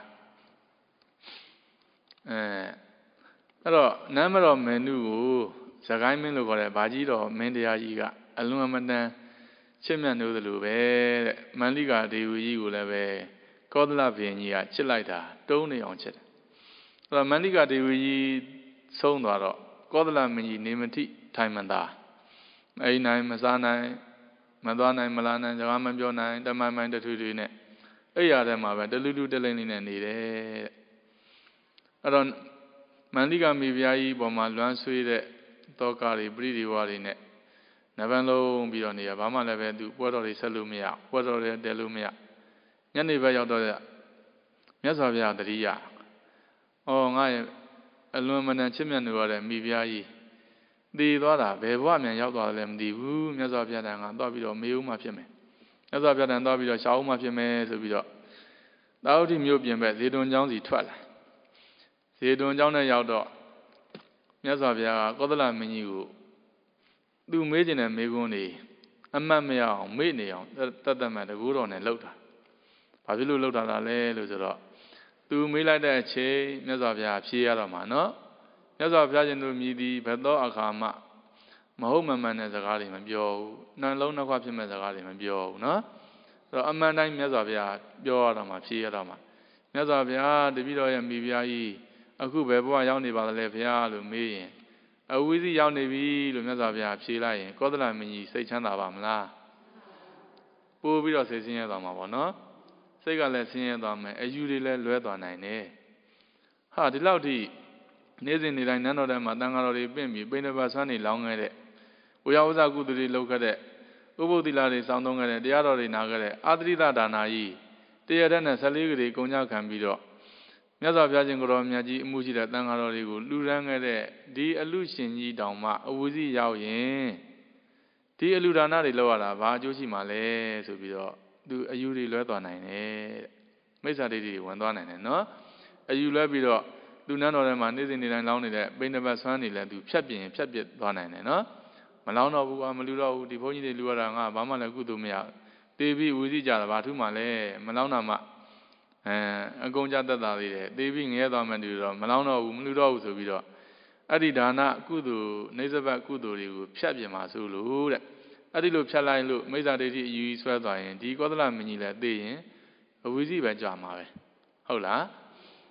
[SPEAKER 1] အဲအဲ့တော့နမတော်မင်းနုကိုဇဂိုင်းမင်းလို့ခေါ်တဲ့ဗာကြီးတော်မင်းတရားကြီးကအလွန်အမတန်ချစ်မြတ်နိုးသလိုပဲတဲ့မန္လိကာဒေဝကြီးကိုလည်းပဲကောသလဘုရင်ကြီးကချစ်လိုက်တာတုံးနေအောင်ချစ်တယ်အဲ့တော့မန္လိကာဒေဝကြီးဆုံးသွားတော့ကောသလမင်းကြီးနေမတိထိုင်မသာအိမ်နိုင်မစားနိုင်မသွားနိုင်မလာနိုင်စကားမပြောနိုင်တမိုင်းမိုင်းတထွေထွေနဲ့အဲ့ရတဲ့မှာပဲတလူလူတလိမ့်လေးနဲ့နေတယ်အဲ့တော့မန္လိကာမိဖုရားကြီးပေါ်မှာလွမ်းဆွေးတဲ့တောကတွေပရိဒီဝါတွေနဲ့နဗန်လုံးပြီးတော့နေရဘာမှလည်းပဲသူပွဲတော်တွေဆက်လို့မရပွဲတော်တွေတဲလို့မရညနေဘက်ရောက်တော့မြတ်စွာဘုရားတတိယဩငါရဲ့အလွန်မနန်ချစ်မြတ်နေရတဲ့မိဖုရားကြီးတည်သွားတာဘယ်ဘဝမြန်ရောက်သွားတယ်လဲမသိဘူးမြတ်စွာဘုရားတန်ကသွားပြီးတော့မေးဦးမှဖြစ်မယ်မြတ်စွာဘုရားတန်သွားပြီးတော့ရှားဦးမှဖြစ်မယ်ဆိုပြီးတော့သာဝတိမြို့ပြင်ဘက်ဇေတွန်ကျောင်းစီထွက်လာဇေတွန်ကျောင်းနဲ့ရောက်တော့မြတ်စွာဘုရားကကောသလမင်းကြီးကိုသူမေးခြင်းတဲ့မေးခွန်းတွေအမှတ်မရအောင်မေ့နေအောင်တတ်တတ်မှတကူတော်နဲ့လှုပ်တာဘာဖြစ်လို့လှုပ်တာလဲလို့ဆိုတော့သူမေးလိုက်တဲ့အချိန်မြတ်စွာဘုရားဖြေရတော့မှာနော်မြတ်စွာဘုရားရှင်တို့မြည်သည်ဘယ်သောအခါမှမဟုတ်မမှန်တဲ့စကားတွေမပြောဘူးနှလုံးနှခွဖြစ်မဲ့စကားတွေမပြောဘူးနော်အဲ့တော့အမှန်တိုင်းမြတ်စွာဘုရားပြောရတော့မှာဖြေရတော့မှာမြတ်စွာဘုရားတပည့်တော်ရဲ့မိဖုရားကြီးအခုဘယ်ဘဝရောက်နေပါသလဲဘုရားလို့မေးရင်အဝိဇ္ဇရောက်နေပြီလို့မြတ်စွာဘုရားဖြေလိုက်ရင်ကောသလမင်းကြီးစိတ်ချမ်းသာပါမလားပို့ပြီးတော့စိတ်ဆင်းရဲသွားမှာပေါ့နော်စိတ်ကလည်းဆင်းရဲသွားမယ်အယူတွေလည်းလွဲသွားနိုင်တယ်ဟာဒီလောက်ထိနေ့စဉ်နေ့တိုင်းနန်းတော်ထဲမှာတန်ဃာတော်တွေပြင့်ပြီးပိဋကပတ်ဆွမ်းနေလောင်းခဲ့တဲ့ဝေယဝဇကုသတွေလုပ်ခဲ့တဲ့ဥပုသ္တိလာတွေစောင့်သုံးခဲ့တဲ့တရားတော်တွေနာခဲ့တဲ့အာသရိတဒါနာကြီးတရားတဲ့နဲ့ဆယ်လေးကလေးကုံကြခံပြီးတော့မြတ်စွာဘုရားရှင်ကိုယ်တော်မြတ်ကြီးအမှုရှိတဲ့တန်ဃာတော်တွေကိုလှူဒန်းခဲ့တဲ့ဒီအလူရှင်ကြီးတောင်မှအဝိဇ္ဇရောက်ရင်ဒီအလူဒါနတွေလောက်ရတာဘာအကျိုးရှိမှလဲဆိုပြီးတော့သူအယူတွေလွဲသွားနိုင်တယ်မိစ္ဆာဒိဋ္ဌိတွေဝင်သွားနိုင်တယ်နော်အယူလွဲပြီးတော့လူနန်းတော်ထဲမှာနေ့စဉ်နေ့တိုင်းလောင်းနေတဲ့ပိဋကပတ်ဆွမ်းနေလဲသူဖြတ်ပြင်းဖြတ်ပြစ်သွားနိုင်တယ်နော်မလောင်းတော့ဘူးကမလူတော့ဘူးဒီဘုန်းကြီးတွေလူရတာငါဘာမှလည်းကုသိုလ်မရတေပြီးဝီစီကြတာဘာထူးမှလဲမလောင်းတာမှအဲအကုန်ကြတတ်တာလေးတယ်တေပြီးငရဲသွားမှတူတော့မလောင်းတော့ဘူးမလူတော့ဘူးဆိုပြီးတော့အဲ့ဒီဒါနကုသိုလ်နေစပတ်ကုသိုလ်တွေကိုဖြတ်ပြင်းမှာဆိုလို့တဲ့အဲ့ဒီလိုဖြတ်လိုက်လို့မိစ္ဆာဒိဋ္ဌိအယူကြီးဆွဲသွားရင်ဒီကောသလမင်းကြီးလည်းသိရင်အဝိဇ္ဇိပဲကြွမှာပဲဟုတ်လား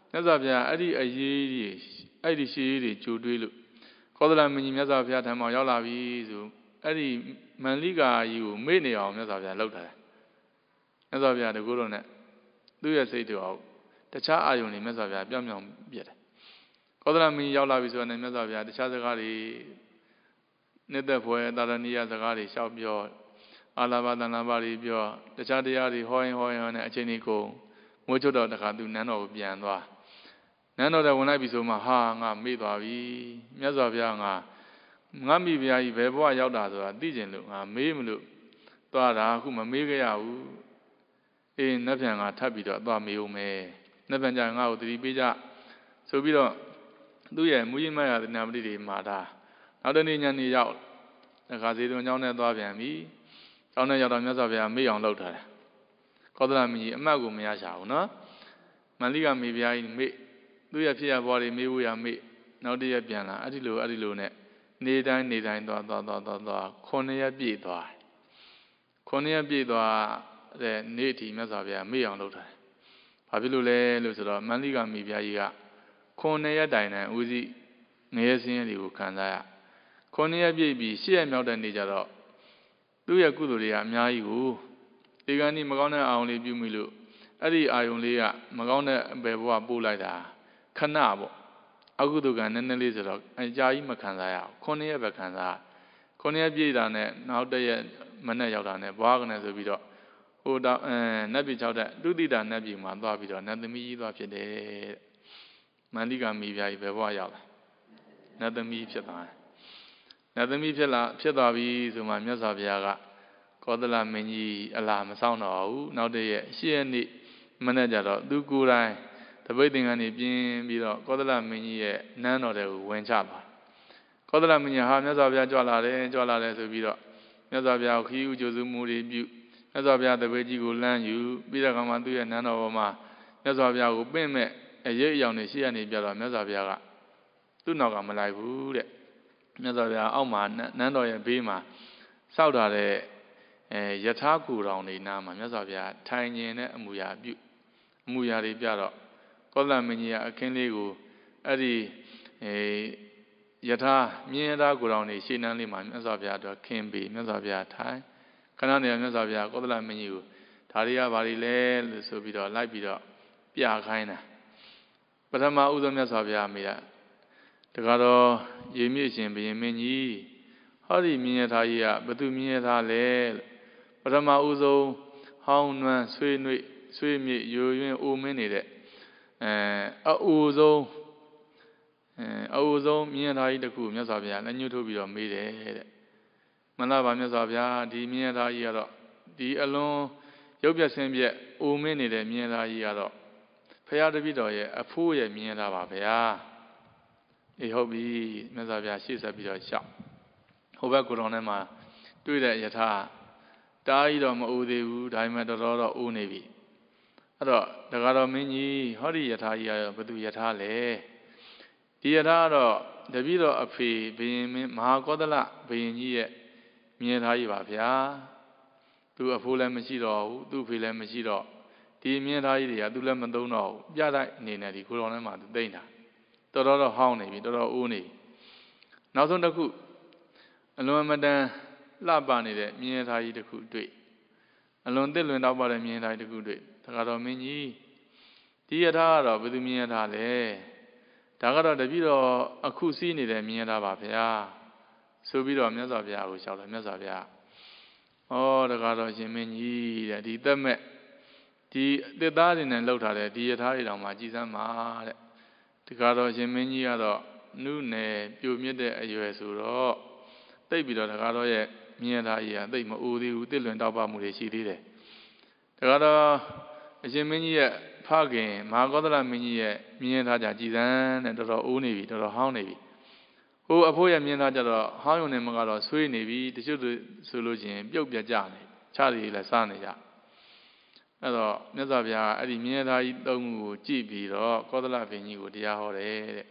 [SPEAKER 1] မြတ်စွာဘုရားအဲ့ဒီအရေးကြီးအဲ့ဒီရှိရေးတွေကြိုတွေးလို့ကောသလမင်းကြီးမြတ်စွာဘုရားထံမှာရောက်လာပြီဆိုအဲ့ဒီမန္လိကာကြီးကိုမေ့နေအောင်မြတ်စွာဘုရားလှုပ်ထားတယ်မြတ်စွာဘုရားတကူတော့နဲ့သူ့ရဲ့စိတ်တော်တခြားအာယုန်တွေမြတ်စွာဘုရားပြောင်းပြောင်းပြတယ်ကောသလမင်းကြီးရောက်လာပြီဆိုတော့မြတ်စွာဘုရားတခြားစကားတွေနှစ်သက်ဖွယ်သာရဏိယစကားတွေရှောက်ပြောအာလာဘသန္နာပါတွေပြောတခြားတရားတွေဟောရင်ဟောရင်နဲ့အချိန်ကြီးကုန်မိုးချုပ်တော့တခါသူနန်းတော်ကိုပြန်သွားနန်းတော်ထဲဝင်လိုက်ပြီဆိုမှဟာငါမေ့သွားပြီမြတ်စွာဘုရားငါငါမိဘုရားကြီးဘယ်ဘဝရောက်တာဆိုတာသိကျင်လို့ငါမေးမလို့သွားတာအခုမမေးခဲ့ရဘူးအေးနတ်ပြန်ကထပ်ပြီးတော့သွားမေးဦးမယ်နတ်ပြန်ကြငါ့ကိုတတိပေးကြဆိုပြီးတော့သူ့ရဲ့မူရင်းမရတဲ့နာမတိတွေမှာဒါနောက်တနေ့ညနေရောက်တခါဇေတုံကျောင်းနဲ့သွားပြန်ပြီကျောင်းနဲ့ရောက်တော့မြတ်စွာဘုရားမေ့အောင်လုပ်ထားတယ်ကောသလမင်းကြီးအမှတ်ကိုမရချဘူးနော်မန္လိကမေဘုရားကြီးမေ့သူ့ရဲ့ဖြစ်ရဘွားတွေမေးဖို့ရမေ့နောက်တရက်ပြန်လာအဲ့ဒီလိုအဲ့ဒီလိုနဲ့နေတိုင်းနေတိုင်းသွားသွားသွားသွားသွားခုနှစ်ရက်ပြည့်သွားခုနှစ်ရက်ပြည့်သွားတဲ့နေ့အထိမြတ်စွာဘုရားမေ့အောင်လုပ်ထားတယ်။ဘာဖြစ်လို့လဲလို့ဆိုတော့မန္လိကမေဘုရားကြီးကခုနှစ်ရက်တိုင်တိုင်ဦးစီးငရဲစင်းရဲတွေကိုခံစားရခုနှစ်ရက်ပြည့်ပြီးရှစ်ရက်မြောက်တဲ့နေ့ကျတော့သူ့ရဲ့ကုသိုလ်တွေကအများကြီးကိုဒီကနေ့မကောင်းတဲ့အာယုံလေးပြုမိလို့အဲ့ဒီအာယုံလေးကမကောင်းတဲ့အပေဘဝပို့လိုက်တာခဏပေါ့အကုသိုလ်ကနည်းနည်းလေးဆိုတော့အကြာကြီးမခံစားရအောင်ခုနှစ်ရက်ပဲခံစားခုနှစ်ရက်ပြည့်တာနဲ့နောက်တစ်ရက်မနေ့ရောက်တာနဲ့ဘွားကနေဆိုပြီးတော့ဟိုတော့အဲနတ်ပြည်၆တက်ဒုတိတာနတ်ပြည်မှာသွားပြီးတော့နတ်သမီးကြီးသွားဖြစ်တယ်မန္တိကမိဖုရားကြီးဘယ်ဘဝရောက်လာနတ်သမီးဖြစ်သွားတယ်နတ်သမီးဖြစ်လာဖြစ်သွားပြီဆိုမှမြတ်စွာဘုရားကကောသလမင်းကြီးအလားမဆောင်တော့ဘူးနောက်တည့်ရှစ်ရက်နေ့မနေ့ကျတော့သူကိုယ်တိုင်တပိတ်သင်္ကန်းနေပြင်းပြီးတော့ကောသလမင်းကြီးရဲ့နန်းတော်တွေကိုဝင်ချသွားကောသလမင်းကြီးဟာမြတ်စွာဘုရားကြွလာတယ်ကြွလာတယ်ဆိုပြီးတော့မြတ်စွာဘုရားကိုခီးဥကျိုးစုမှုတွေပြုမြတ်စွာဘုရားတပိတ်ကြီးကိုလမ်းယူပြီးတော့ကမှသူ့ရဲ့နန်းတော်ပေါ်မှာမြတ်စွာဘုရားကိုပင့်မဲ့အရေးအယောင်တွေရှေ့ကနေပြတော့မြတ်စွာဘုရားကသူ့နောက်ကမလိုက်ဘူးတဲ့မြတ်စွာဘုရားအောက်မှာနန်းတော်ရဲ့ဘေးမှာစောက်ထားတဲ့အဲယထာကူတော်နေနာမှာမြတ်စွာဘုရားထိုင်ကျင်တဲ့အမူအရာပြုအမူအရာတွေပြတော့ကောသလမင်းကြီးကအခင်းလေးကိုအဲ့ဒီအဲယထာမြင်းယထာကူတော်နေရှေ့နှမ်းလေးမှာမြတ်စွာဘုရားတော့ခင်းပြီးမြတ်စွာဘုရားထိုင်ခဏနေမြတ်စွာဘုရားကောသလမင်းကြီးကိုဒါတွေကဘာတွေလဲလို့ဆိုပြီးတော့လိုက်ပြီးတော့ပြခိုင်းတာပထမဦးဆုံးမြတ်စွာဘုရားမိတာတခါတော့ရေမြင့်ရှင်ဘုရင်မင်းကြီးဟောဒီမြင်းယထာကြီးကဘသူမြင်းယထာလဲပထမဦးဆုံးဟောင်းနွမ်းဆွေးနွေ့ဆွေးမြေ့ရိုရင်းအိုမင်းနေတဲ့အဲအအူဆုံးအဲအအူဆုံးမြင်းယထာကြီးတစ်ခုမြတ်စွာဘုရားလက်ညှိုးထိုးပြီးတော့မေးတယ်တဲ့မန္တပါမြတ်စွာဘုရားဒီမြင်းယထာကြီးကတော့ဒီအလွန်ရုပ်ပြဆင်းပြအိုမင်းနေတဲ့မြင်းယထာကြီးကတော့ဖရာတပည့်တော်ရဲ့အဖိုးရဲ့မြင်းယထာပါဗျာအေးဟုတ်ပြီမြတ်စွာဘုရားရှေ့ဆက်ပြီးတော့ရှောက်ဟိုဘက်ကိုယ်တော်ထဲမှာတွေ့တဲ့ယထာတားကြီးတော့မအိုသေးဘူးဒါပေမဲ့တော်တော်တော့အိုးနေပြီအဲ့တော့တခါတော်မင်းကြီးဟောဒီယထာကြီးကဘသူယထာလဲဒီယထာကတော့တပည့်တော်အဖေဘုရင်မင်းမဟာကောသလဘုရင်ကြီးရဲ့မြင်းသားကြီးပါဗျာသူအဖိုးလည်းမရှိတော့ဘူးသူ့ဖေလည်းမရှိတော့ဒီမြင်းသားကြီးတွေကသူလည်းမသုံးတော့ဘူးပြတိုက်အနေနဲ့ဒီကိုယ်တော်ထဲမှာသူသိမ့်တာတော်တော်တော့ဟောင်းနေပြီတော်တော်အိုးနေပြီနောက်ဆုံးတစ်ခုအလွန်မတန်လှပနေတဲ့မြင်းသားကြီးတစ်ခုတွေ့အလွန်သစ်လွင်တောက်ပါတဲ့မြင်းသားကြီးတစ်ခုတွေ့တခါတော်မင်းကြီးဒီယထာကတော့ဘယ်သူမြင်းသားလဲဒါကတော့တပည့်တော်အခုစီးနေတဲ့မြင်းသားပါဗျာဆိုပြီးတော့မြတ်စွာဘုရားကိုလျှောက်တယ်မြတ်စွာဘုရားဩတခါတော်ရှင်မင်းကြီးတဲ့ဒီသက်မဲ့ဒီသစ်သားတွေနဲ့လှုပ်ထားတဲ့ဒီယထာတွေတောင်မှကြည်စမ်းပါတဲ့တခါတော်ရှင်မင်းကြီးကတော့နုနယ်ပြိုမြင့်တဲ့အရွယ်ဆိုတော့တိတ်ပြီးတော့တခါတော်ရဲ့မြင်းသားကြီးကတိတ်မအိုသေးဘူးတစ်လွင်တောက်ပမှုတွေရှိသေးတယ်တခါတော်အရှင်မင်းကြီးရဲ့ဖခင်မဟာကောသလမင်းကြီးရဲ့မြင်းသားကြကြည်စမ်းတဲ့တော်တော်အိုးနေပြီတော်တော်ဟောင်းနေပြီဟိုအဖိုးရဲ့မြင်းသားကြတော့ဟောင်းယုံနေမကတော့ဆွေးနေပြီတချို့ဆိုလို့ချင်းပြုတ်ပြကြနေခြားတွေလည်းစားနေကြအဲ့တော့မြတ်စွာဘုရားအဲ့ဒီမြင်းသားကြီးသုံးခုကိုကြည့်ပြီးတော့ကောသလဘုရင်ကြီးကိုတရားဟောတယ်တဲ့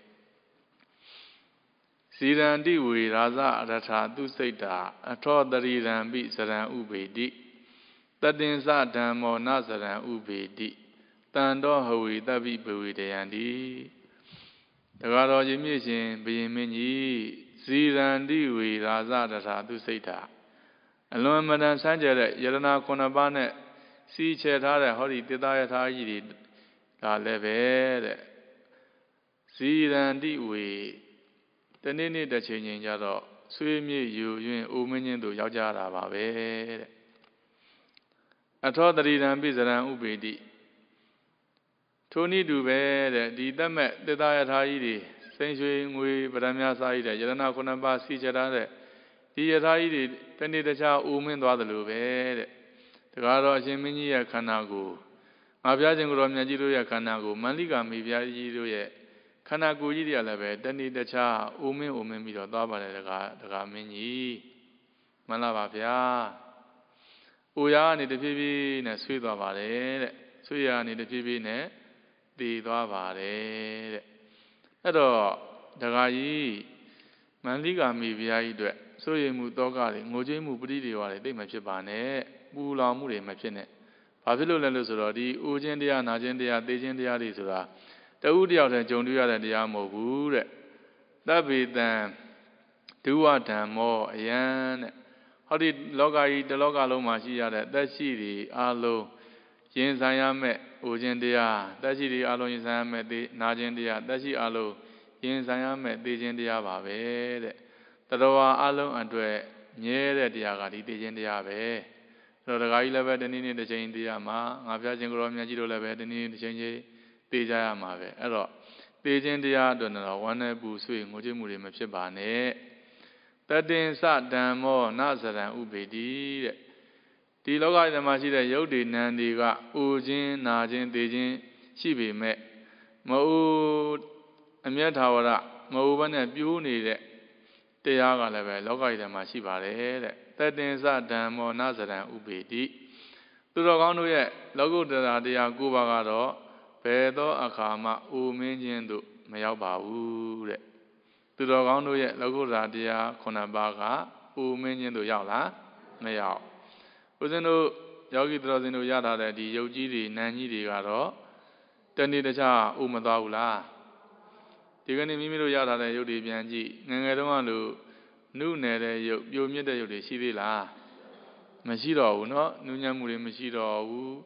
[SPEAKER 1] စီရန္တိဝေရာဇအရထာသူစိတ်တာအထောတရိရံပိစရံဥပေတိတတင်္စဓမ္မောနစရံဥပေတိ Tando Hawi Tabi Bui Dayandi Tagaro Jimishin Bimini Zirandi We Raza Data to Seta Alone Madame Sanjay Yelena Konabane Si Chetara Hori Tedayata Yidi La Leve Zirandi We the Nini the changing Yado Swim you you Uminian to Yajara Babe I thought that it and Bizaran Ubedi Tony Dube, the Damet, the Diataidi, Saint Swing, Badamia Side, Yelena Konaba, Sijara, the Yataidi, Penny the Cha Umin Dwadalube, the Garo Jiminia Kanago, Mabiajin Romiajiruya Kanago, Maliga Mibiajiruye, Kanago Yidialebe, Denny the Cha, Umin Umin Mido Daba, the Gamini, Malavia, Uyani the Pibi, and sweet of Vale, Suyani the Pibi, ne. The Dwavare Edo Dagayi Manliga Mivia, so you Mutogari, Mojimu Budi, they may bane, Bula Muri Machine, Pavilo Lusodi, Ujendia, Najendia, Dejendia Risura, the Udia and Jondia and the Amo Wood. That be them two at more yan. How did Logai the Logalo Machia that she the Alo Yin Sayame? Ujendia, Daji Alo Yame, the Najendia, Daji Alo, Yin Sayame, Dejendia Babe, Tadoa Alo and Dwe, near the Diagati, Dejendia Be, Rodagai level, the Nini, the Chain Diama, Aviajin Romia Giro level, the Nini, the Change, Dejayama, Ero, Dejendia, Donna, one Busui, Mujimuri Machibane, that then sat down more Nazaran Ubedi. The Logai the Machida Yodi Nandiga, Ujin, Najin, Dejin, Shibi me. Mau Amiatawara, Mauban and Buni, Deaga level, Logai the Machibare, that then sat down more Nazaran Ubedi. To the Ganu, Logo de Dia Gubagado, Pedo Akama, Uminjindu, Mayaba Ure. To the Ganu, Logo Radia, Konabaga, Uminjindu Yala, Mayao. Uzeno Yogi Drozino Yada, the Yogi, Nani Garo, Tani the Cha, Umadaula. Tigani Mimiro Yada, the Yodi Bianji, Nangarualu, Nune, Yomia de Yodi, Sivila, Mashiro, no, Nunamuri, Mashiro,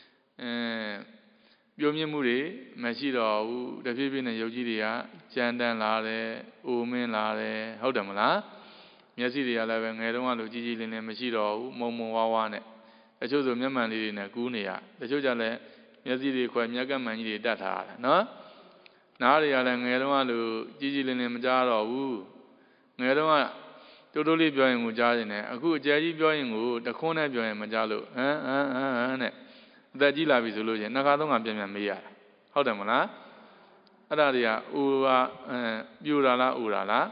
[SPEAKER 1] Yomia Muri, Mashiro, the Pibin and Yogidia, Jandan Lare, Umin Lare, Hodamala. Yasidi eleven, I don't want to Gigi in a Machiro, Momo Wawane. I chose a Yamani in a Gunia. The Jojale, Yazidi, Quamiaga Mani data, no? Now the Alan, I don't want to Gigi in a Majaro, woo. I don't want totally join Mujadine, a good Jadi join woo, the corner join Majalo, eh, eh, eh, the Gila resolution, Nakadon Abia Mia. How the Mala? Adaria, Ura, Urala, Urala.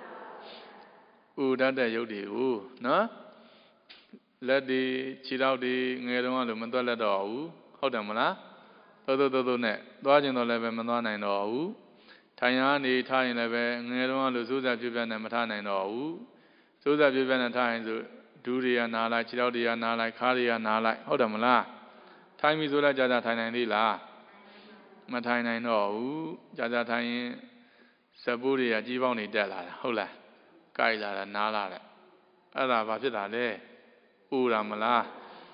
[SPEAKER 1] Uda the Yodi, no? Let the Chiraudi Neron Mandala do, Hodamala, Todo Dodo net, Dodging the Level Manana and all, Tayani, Tayan Level, Neron, Suza Juvan and Matana and all, Suza Juvan and Tayan, Duri and Nala, Chiraudi and Nala, Kari and Nala, Hodamala. Time is Ula Jada Tayanila, Matana and all, Jada Tayan, Saburi, Jivoni Della, Hola. Kaila Nala, Ada Vapida de Uramala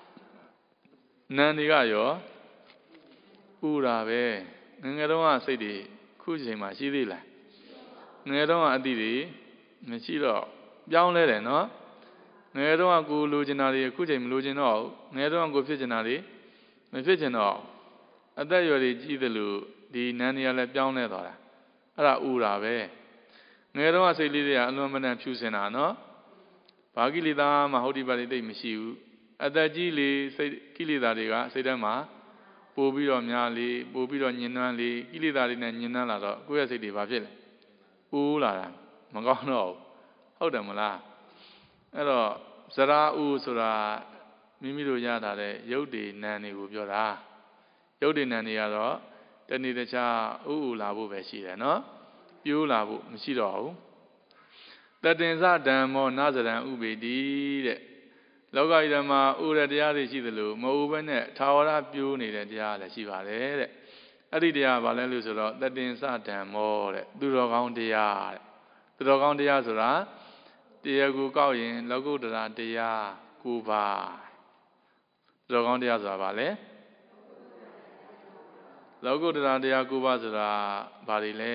[SPEAKER 1] Nandigayo Urabe, Nangaroa City, Kujima, Shidila Neroa Didi, Machiro, Young Lady, no? Neroa go Luginari, Kujim Lugino, Neroa go Figinari, Mefigino. At that you are Gidalu, the Nania Young Nedora, Ada Urabe. Neroa say Lydia, Aluman and Pusena, no? Pagilida, Mahodi Balade Mishu, at the Gili, say Kilidariga, say Dama, Bobiro Miali, Bobiro Ninali, Kilidari and Ninala, go as a divavil. Ula, Magano, how the Mula. Hello, Sara Usura, Mimiru Yada, Yodi Nani Ubiola. Yodi Nani Yado, then the cha Ula Bubeshi, no? Yula Mishiro. That is a dam or Nazaran Ubedi. လောကကြီးမှာဥရတရားတွေရှိသလိုမဥဘဲနဲ့ထာဝရပြိုးနေတဲ့တရားလည်းရှိပါတယ်တဲ့အဲ့ဒီတရားဘာလဲလို့ဆိုတော့တတင်စဓမ္မောတဲ့သူတော်ကောင်းတရားတဲ့သူတော်ကောင်းတရားဆိုတာတရားကိုကောက်ရင်လောကုတ္တရာတရားကိုပါသူတော်ကောင်းတရားဆိုတာဘာလဲလောကုတ္တရာတရားကိုပါဆိုတာဘာတွေလဲ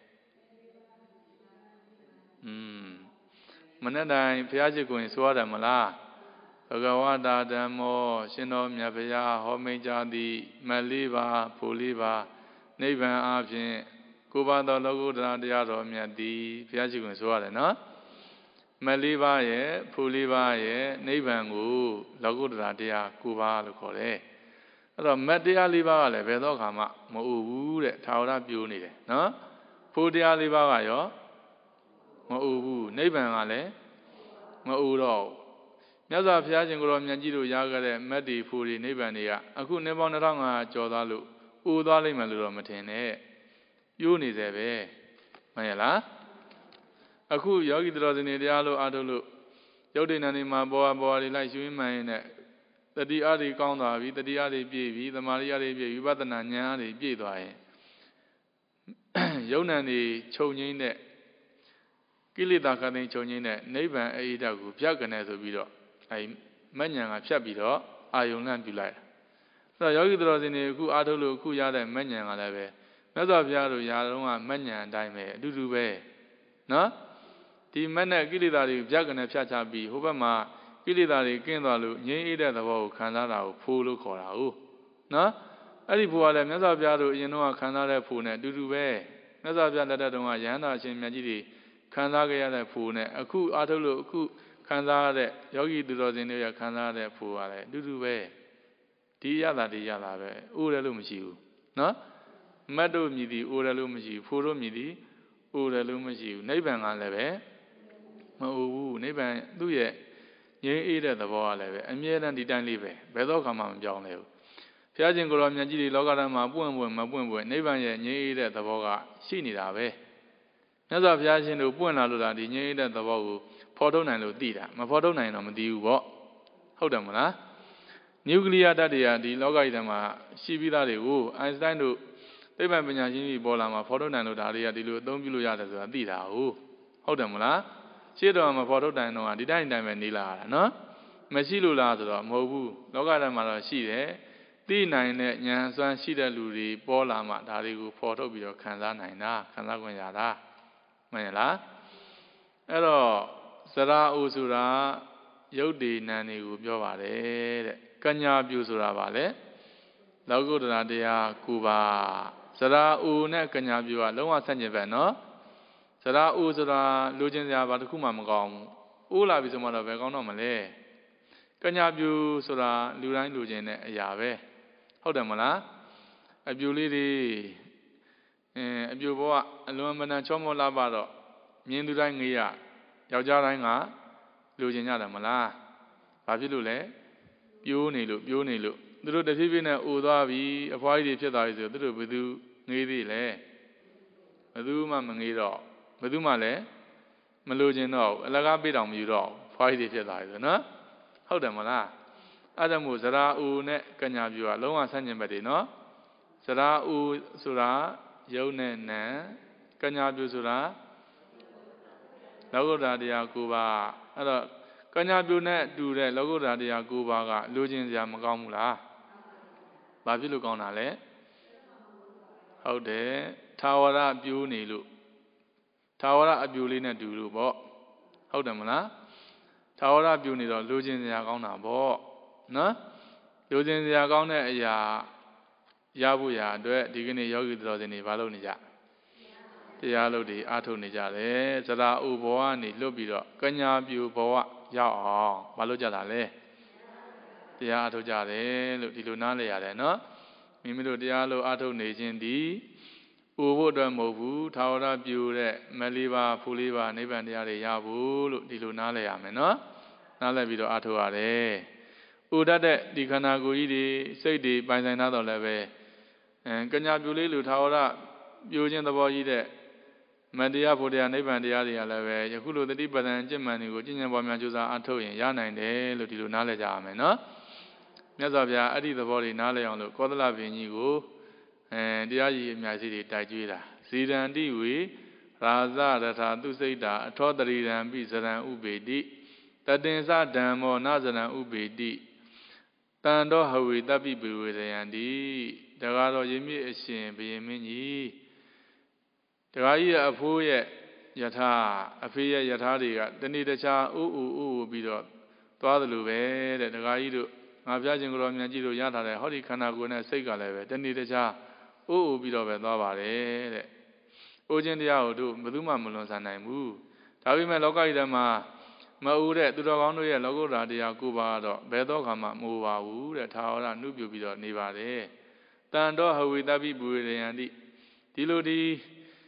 [SPEAKER 1] อืมမနေ့တိုင်းဘုရားရှိခိုးရင်ဆိုရတယ်မလားဘဂဝတာဓမ္မောရှင်တော်မြတ်ဘုရားဟောမိန့်ကြားသည်မလေးပါဖို့လေးပါနိဗ္ဗာန်အပြင်ကိုပါသောလောကုတ္တရာတရားတော်မြတ်သည်ဘုရားရှိခိုးဆိုရတယ်နော်မလေးပါရဲ့ဖို့လေးပါရဲ့နိဗ္ဗာန်ကိုလောကုတ္တရာတရားကိုပါလို့ခေါ်တယ်အဲ့တော့မတ်တရားလေးပါးကလည်းဘယ်တော့ခါမှမအူဘူးတဲ့ထာဝရပြိုးနေတယ်နော်ဖို့တရားလေးပါးကရောမအူဘူးနိဗ္ဗာန်ကလည်းမအူတော့မြတ်စွာဘုရားရှင်ကိုယ်တော်မြတ်ကြီးတို့ရခဲ့တဲ့မတ်တီဖူရီနိဗ္ဗာန်တွေကအခုနှစ်ပေါင်းနှစ်ထောင်ငါးရာကျော်သွားလို့ဥသွားလိမ့်မယ်လို့တော့မထင်နဲ့ပြိုးနေသေးပဲမှန်ရလားအခုယောဂီတော်စင်တွေတရားလို့အားထုတ်လို့ရုပ်တည်နေနေမှာပေါ်ပေါ်ပေါ်လေးလိုက်ရှုရင်းမှန်ရင်နဲ့တတိအားတွေကောင်းသွားပြီတတိအားတွေပြည့်ပြီသမာဓိအားတွေပြည့်ဝိပဿနာဉာဏ်အားတွေပြည့်သွားရင်ယုံ nant တွေချုပ်ငိမ့်တဲ့ကိလေသာခတ်သိမ်းချုပ်ငိမ့်တဲ့နိဗ္ဗာန်အိဋ္ဌကိုဖြတ်ကနေဆိုပြီးတော့အဲမဉ္ဇဏ်ကဖြတ်ပြီးတော့အာယုံလန့်ပြလိုက်အဲ့တော့ယောဂီတော်စင်တွေအခုအားထုတ်လို့အခုရတဲ့မဉ္ဇဏ်ကလည်းပဲမြတ်စွာဘုရားတို့ရာတော့ကမဉ္ဇဏ်အတိုင်းပဲအတူတူပဲနော်ဒီမနဲ့ကိလေသာတွေဖြတ်ကနေဖြတ်ချပြီးဟိုဘက်မှာကိလေသာတွေကင်းသွားလို့ငြိမ်းအေးတဲ့သဘောကိုခံစားတာကိုဖိုးလို့ခေါ်တာဟုတ်နော်အဲ့ဒီဖိုးကလည်းမြတ်စွာဘုရားတို့အရင်တော့ခံစားတဲ့ဖိုးနဲ့အတူတူပဲမြတ်စွာဘုရားလက်ထက်တုန်းကယဟန္တာအရှင်မြတ်ကြီးတွေခံစားခဲ့ရတဲ့ဖိုးနဲ့အခုအားထုတ်လို့အခုခံစားရတဲ့ယောဂီသူတော်စင်တွေရခံစားရတဲ့ဖိုးကလည်းအတူတူပဲဒီရတာဒီရတာပဲအိုးတယ်လို့မရှိဘူးနော်မတ်တို့မြည်သည်အိုးတယ်လို့မရှိဘူးဖိုးတို့မြည်သည်အိုးတယ်လို့မရှိဘူးနိဗ္ဗာန်ကလည်းပဲမအိုးဘူးနိဗ္ဗာန်သူ့ရဲ့ငြိမ်းအေးတဲ့သဘောကလည်းပဲအမြဲတမ်းဒီတိုင်းလေးပဲဘယ်တော့မှမပြောင်းလဲဘူးဘုရားရှင်ကိုယ်တော်မြတ်ကြီးတွေလောကဓာတ်မှာပွင့်ပွင့်မပွင့်ပွင့်နိဗ္ဗာန်ရဲ့ငြိမ်းအေးတဲ့သဘောကရှိနေတာပဲမြတ်စွာဘုရားရှင်တို့ပွင့်လာလို့ဒါဒီငြိမ်းအေးတဲ့သဘောကိုဖော်ထုတ်နိုင်လို့သိတာမဖော်ထုတ်နိုင်တော့မသိဘူးပေါ့ဟုတ်တယ်မလားနျူကလ িয়ার ဓာတ်တွေကဒီလောကကြီးထဲမှာရှိပြီးသားတွေကိုအိုင်စတိုင်းတို့သိပ္ပံပညာရှင်ကြီးပေါ်လာမှာဖော်ထုတ်နိုင်လို့ဒါတွေကဒီလိုအသုံးပြုလို့ရတယ်ဆိုတာသိတာဟုတ်ဟုတ်တယ်မလားရှင်းတော့မဖော်ထုတ်နိုင်တော့ဒီတိုင်းတိုင်းပဲနေလာတာနော်မရှိလို့လားဆိုတော့မဟုတ်ဘူးလောကဓာတ်မှာတော့ရှိတယ်သိနိုင်တဲ့ဉာဏ်စွမ်းရှိတဲ့လူတွေပေါ်လာမှဒါတွေကိုဖော်ထုတ်ပြီးတော့ခံစားနိုင်တာခံစားခွင့်ရတာမှန်ရလားအဲ့တော့စရာဥဆိုတာယုတ်ဒီနံတွေကိုပြောပါတယ်တဲ့ကညာပြုဆိုတာဗာလေလောကုတ္တရာတရား၉ပါးစရာဥနဲ့ကညာပြုကလုံးဝဆန့်ကျင်ဘက်နော်စရာဥဆိုတာလူချင်းစရာဘာတစ်ခုမှမကောင်းဘူးဥလာပြီဆိုမှတော့ဘယ်ကောင်းတော့မလဲကညာပြုဆိုတာလူတိုင်းလူချင်းနဲ့အရာပဲဟုတ်တယ်မလားအပြူလေးတွေအင်းအပြူဘဝအလွန်မနန်ချောမောလာပါတော့မြင်သူတိုင်းငေးရယောက်ျားတိုင်းကလူချင်းရတယ်မလားဘာဖြစ်လို့လဲပြိုးနေလို့ပြိုးနေလို့သူတို့တဖြည်းဖြည်းနဲ့အိုသွားပြီအဖွားကြီးတွေဖြစ်သွားပြီဆိုသူတို့ဘယ်သူငေးသေးလဲဘယ်သူမှမငေးတော့ဘယ်သူမှလည်းမလိုချင်တော့အလကားပေးတောင်မယူတော့ဖွားကြီးတွေဖြစ်သွားပြီဆိုနော်ဟုတ်တယ်မလားအဲ့ဒါမို့ဇရာဥနဲ့ကညာပြုကလုံးဝဆန့်ကျင်ဘက်တွေနော်ဇရာဥဆိုတာယုံနဲ့နံကညာပြုဆိုတာလောကုတ္တရာတရား၉ပါးအဲ့တော့ကညာပြုနဲ့တူတဲ့လောကုတ္တရာတရား၉ပါးကလိုချင်စရာမကောင်းဘူးလားဘာဖြစ်လို့ကောင်းတာလဲဟုတ်တယ်ထာဝရပြိုးနေလို့ထာဝရအပြိုလေးနဲ့တူလို့ပေါ့ဟုတ်တယ်မလားထာဝရပြိုးနေတော့လိုချင်စရာကောင်းတာပေါ့နော်လိုချင်စရာကောင်းတဲ့အရာရဖို့ရာအတွက်ဒီကနေ့ယောဂီတော်စင်တွေဘာလုပ်နေကြတရားလုပ်တွေအားထုတ်နေကြတယ်ဇရာဥဘဝကနေလွတ်ပြီးတော့ကညာပြူဘဝရောက်အောင်ဘာလုပ်ကြတာလဲတရားအားထုတ်ကြတယ်လို့ဒီလိုနားလည်ရတယ်နော်မိမိတို့တရားလို့အားထုတ်နေခြင်းဒီဥဖို့အတွက်မဟုတ်ဘူးထာဝရပြူတဲ့မလေးပါဖူလေးပါနိဗ္ဗာန်တရားတွေရဖို့လို့ဒီလိုနားလည်ရမယ်နော်နားလည်ပြီးတော့အားထုတ်ရတယ်ဥဒတ်တဲ့ဒီခန္ဓာကိုယ်ကြီးတွေစိတ်တွေပိုင်ဆိုင်သားတော့လည်းပဲအဲကညာပြူလေးလူထာဝရပြိုခြင်းသဘောကြီးတဲ့ Madia Podia Neban Dia Lave, Yakulu the Deeper than Gemani, Virginia Bomajusa Antoin, Yana and De Lutilu Naleja, no? Nazavia, Adi the body, Nale on the Kodala Vinigo, and Diaji Mazidi Tajira. Sidan Diwi, Raza, Rata, Duseda, Todari and Bizaran Ubedi, Tadenza Damo, Nazaran Ubedi, Tando Hawi, Dabi Buwe and the Dagaro Yemi Eshin, Bimini. Gai a Puye Yata, a Pia Yataria, the Nidacha, oo, Bido, Tualuve, the Gaidu, Abjajing Romiajido Yata, Hori Kanaguna Sega leve, the Nidacha, oo, Bido, Dovare, Ojendia, do, Maduma Mulons and I move. Tavima Lokaidama, Maure, Dudagano, Logo Radia, Cuba, Bedokama, Mova, Wood, Tower, Nubu Bido, Nivare. Tando, how we dabi Buri and the Dilodi.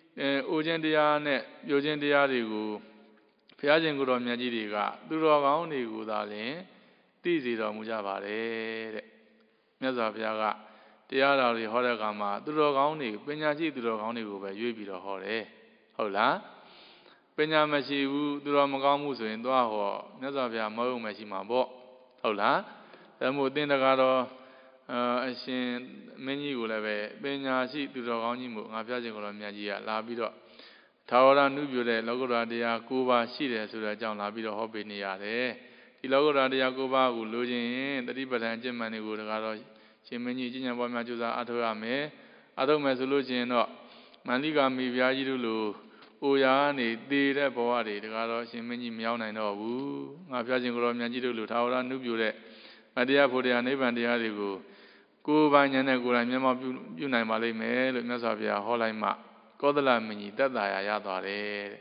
[SPEAKER 1] Ojendia net, Yojendia Rigu, Piajango Majiriga, Duro Nigu Dali, Tizi Mujavare, Mezaviaga, Tiara Horagama, Duro Gauni, Penyaji Duro Gauni, Yubi Hore, Hola, Penyamashi, Duro Magamus in Doaho, Mezavia Mo Mashima Bo, Hola, the Mudinagaro. I see many will have a Benyashi to the Onimu, Apiajango Majia, Labido, Tawara Nubule, Logoradia, Cuba, Shida, to the John Labido Hobinia, the Logoradia Cuba, who losing the deeper than Germany would have Chimini, Jina Bomajuza, Atoame, Adome solution, Maniga Miviajulu, Uyani, Dida Boadi, the Garo, Chimini Miana, no, Apiajango Majidu, Tawara Nubule, Adia for the Nevandiago. Cuba and Negura, Yama Unai Malay, Mesavia, Holaima, Kodala Mini, Dadaya Yadare.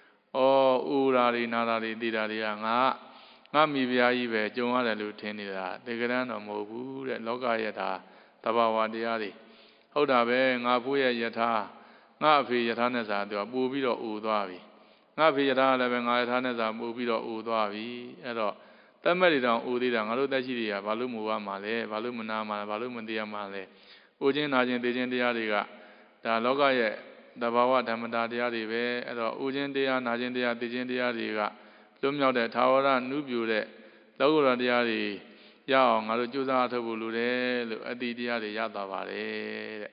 [SPEAKER 1] Oh, Urari, Narari, Didaria, Mami Viaive, Joana Lutenida, the Grano Mobu, Logayata, Tabawa Diari. Hodabe, Napuya Yata, Napi Yataneza, the Bubido Udavi. Napi Yata, Leven Ayataneza, Bubido Udavi, Edo. Tamarida, Udida, Aludajiria, Valumua Male, Valumana, Valumandia Male, Ujin Ajin Dijendiariga, the Logaye, the Bawa Damadaria, Ujindia, Najendia, Dijendiariga, Lumio de Tawara, Nubu, Logura Diari, Yao, Alujuza Tabulu, Adidiari Yadavare.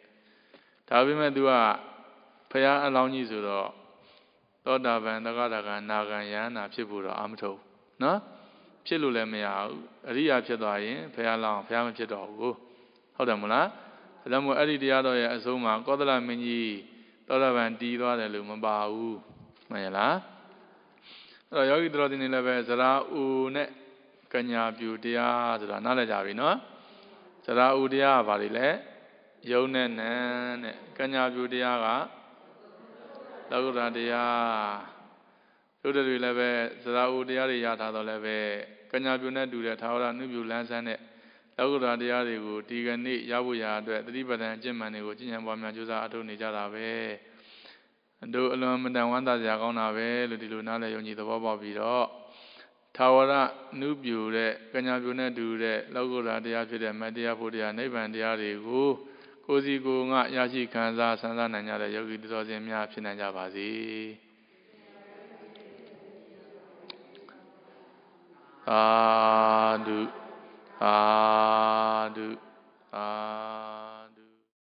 [SPEAKER 1] Tabimedua, Paya Alonizudo, Toda Vandagadaga, Nagayana, Pibura, Amto, no? Chilulemia, Ria Chedai, Payala, Pam Chedo, Hodamula, Lamu Adiado Azuma, Kodala Mini, Doravan Diva, the Lumabau, Mayala. Yogi Drodin eleven, Zara Une, Kanya Budia, the Nalajavino, Zara Udia Varile, Yonen, Kanya Budia, Laguradia. Today leve, Zara Diari Yata leve, Kanyabuna do the Tower, Nubu Lansanet, Lagura Diarigo, Tigani, Yabuya, the Ribadan, Germany, Virginia Bomajuza, Atoni Jarave, and do alone than one that Yagona Ve, Ludiluna, Yoni the Boba Vido, Tower, Nubu, Kanyabuna do the Lagura Diapida, Madia Podia, Nevan Diarigo, Cozy go, Yashi Kanza, Santa Nanya, Yogi Dozemia, Pinajavazi. Adu,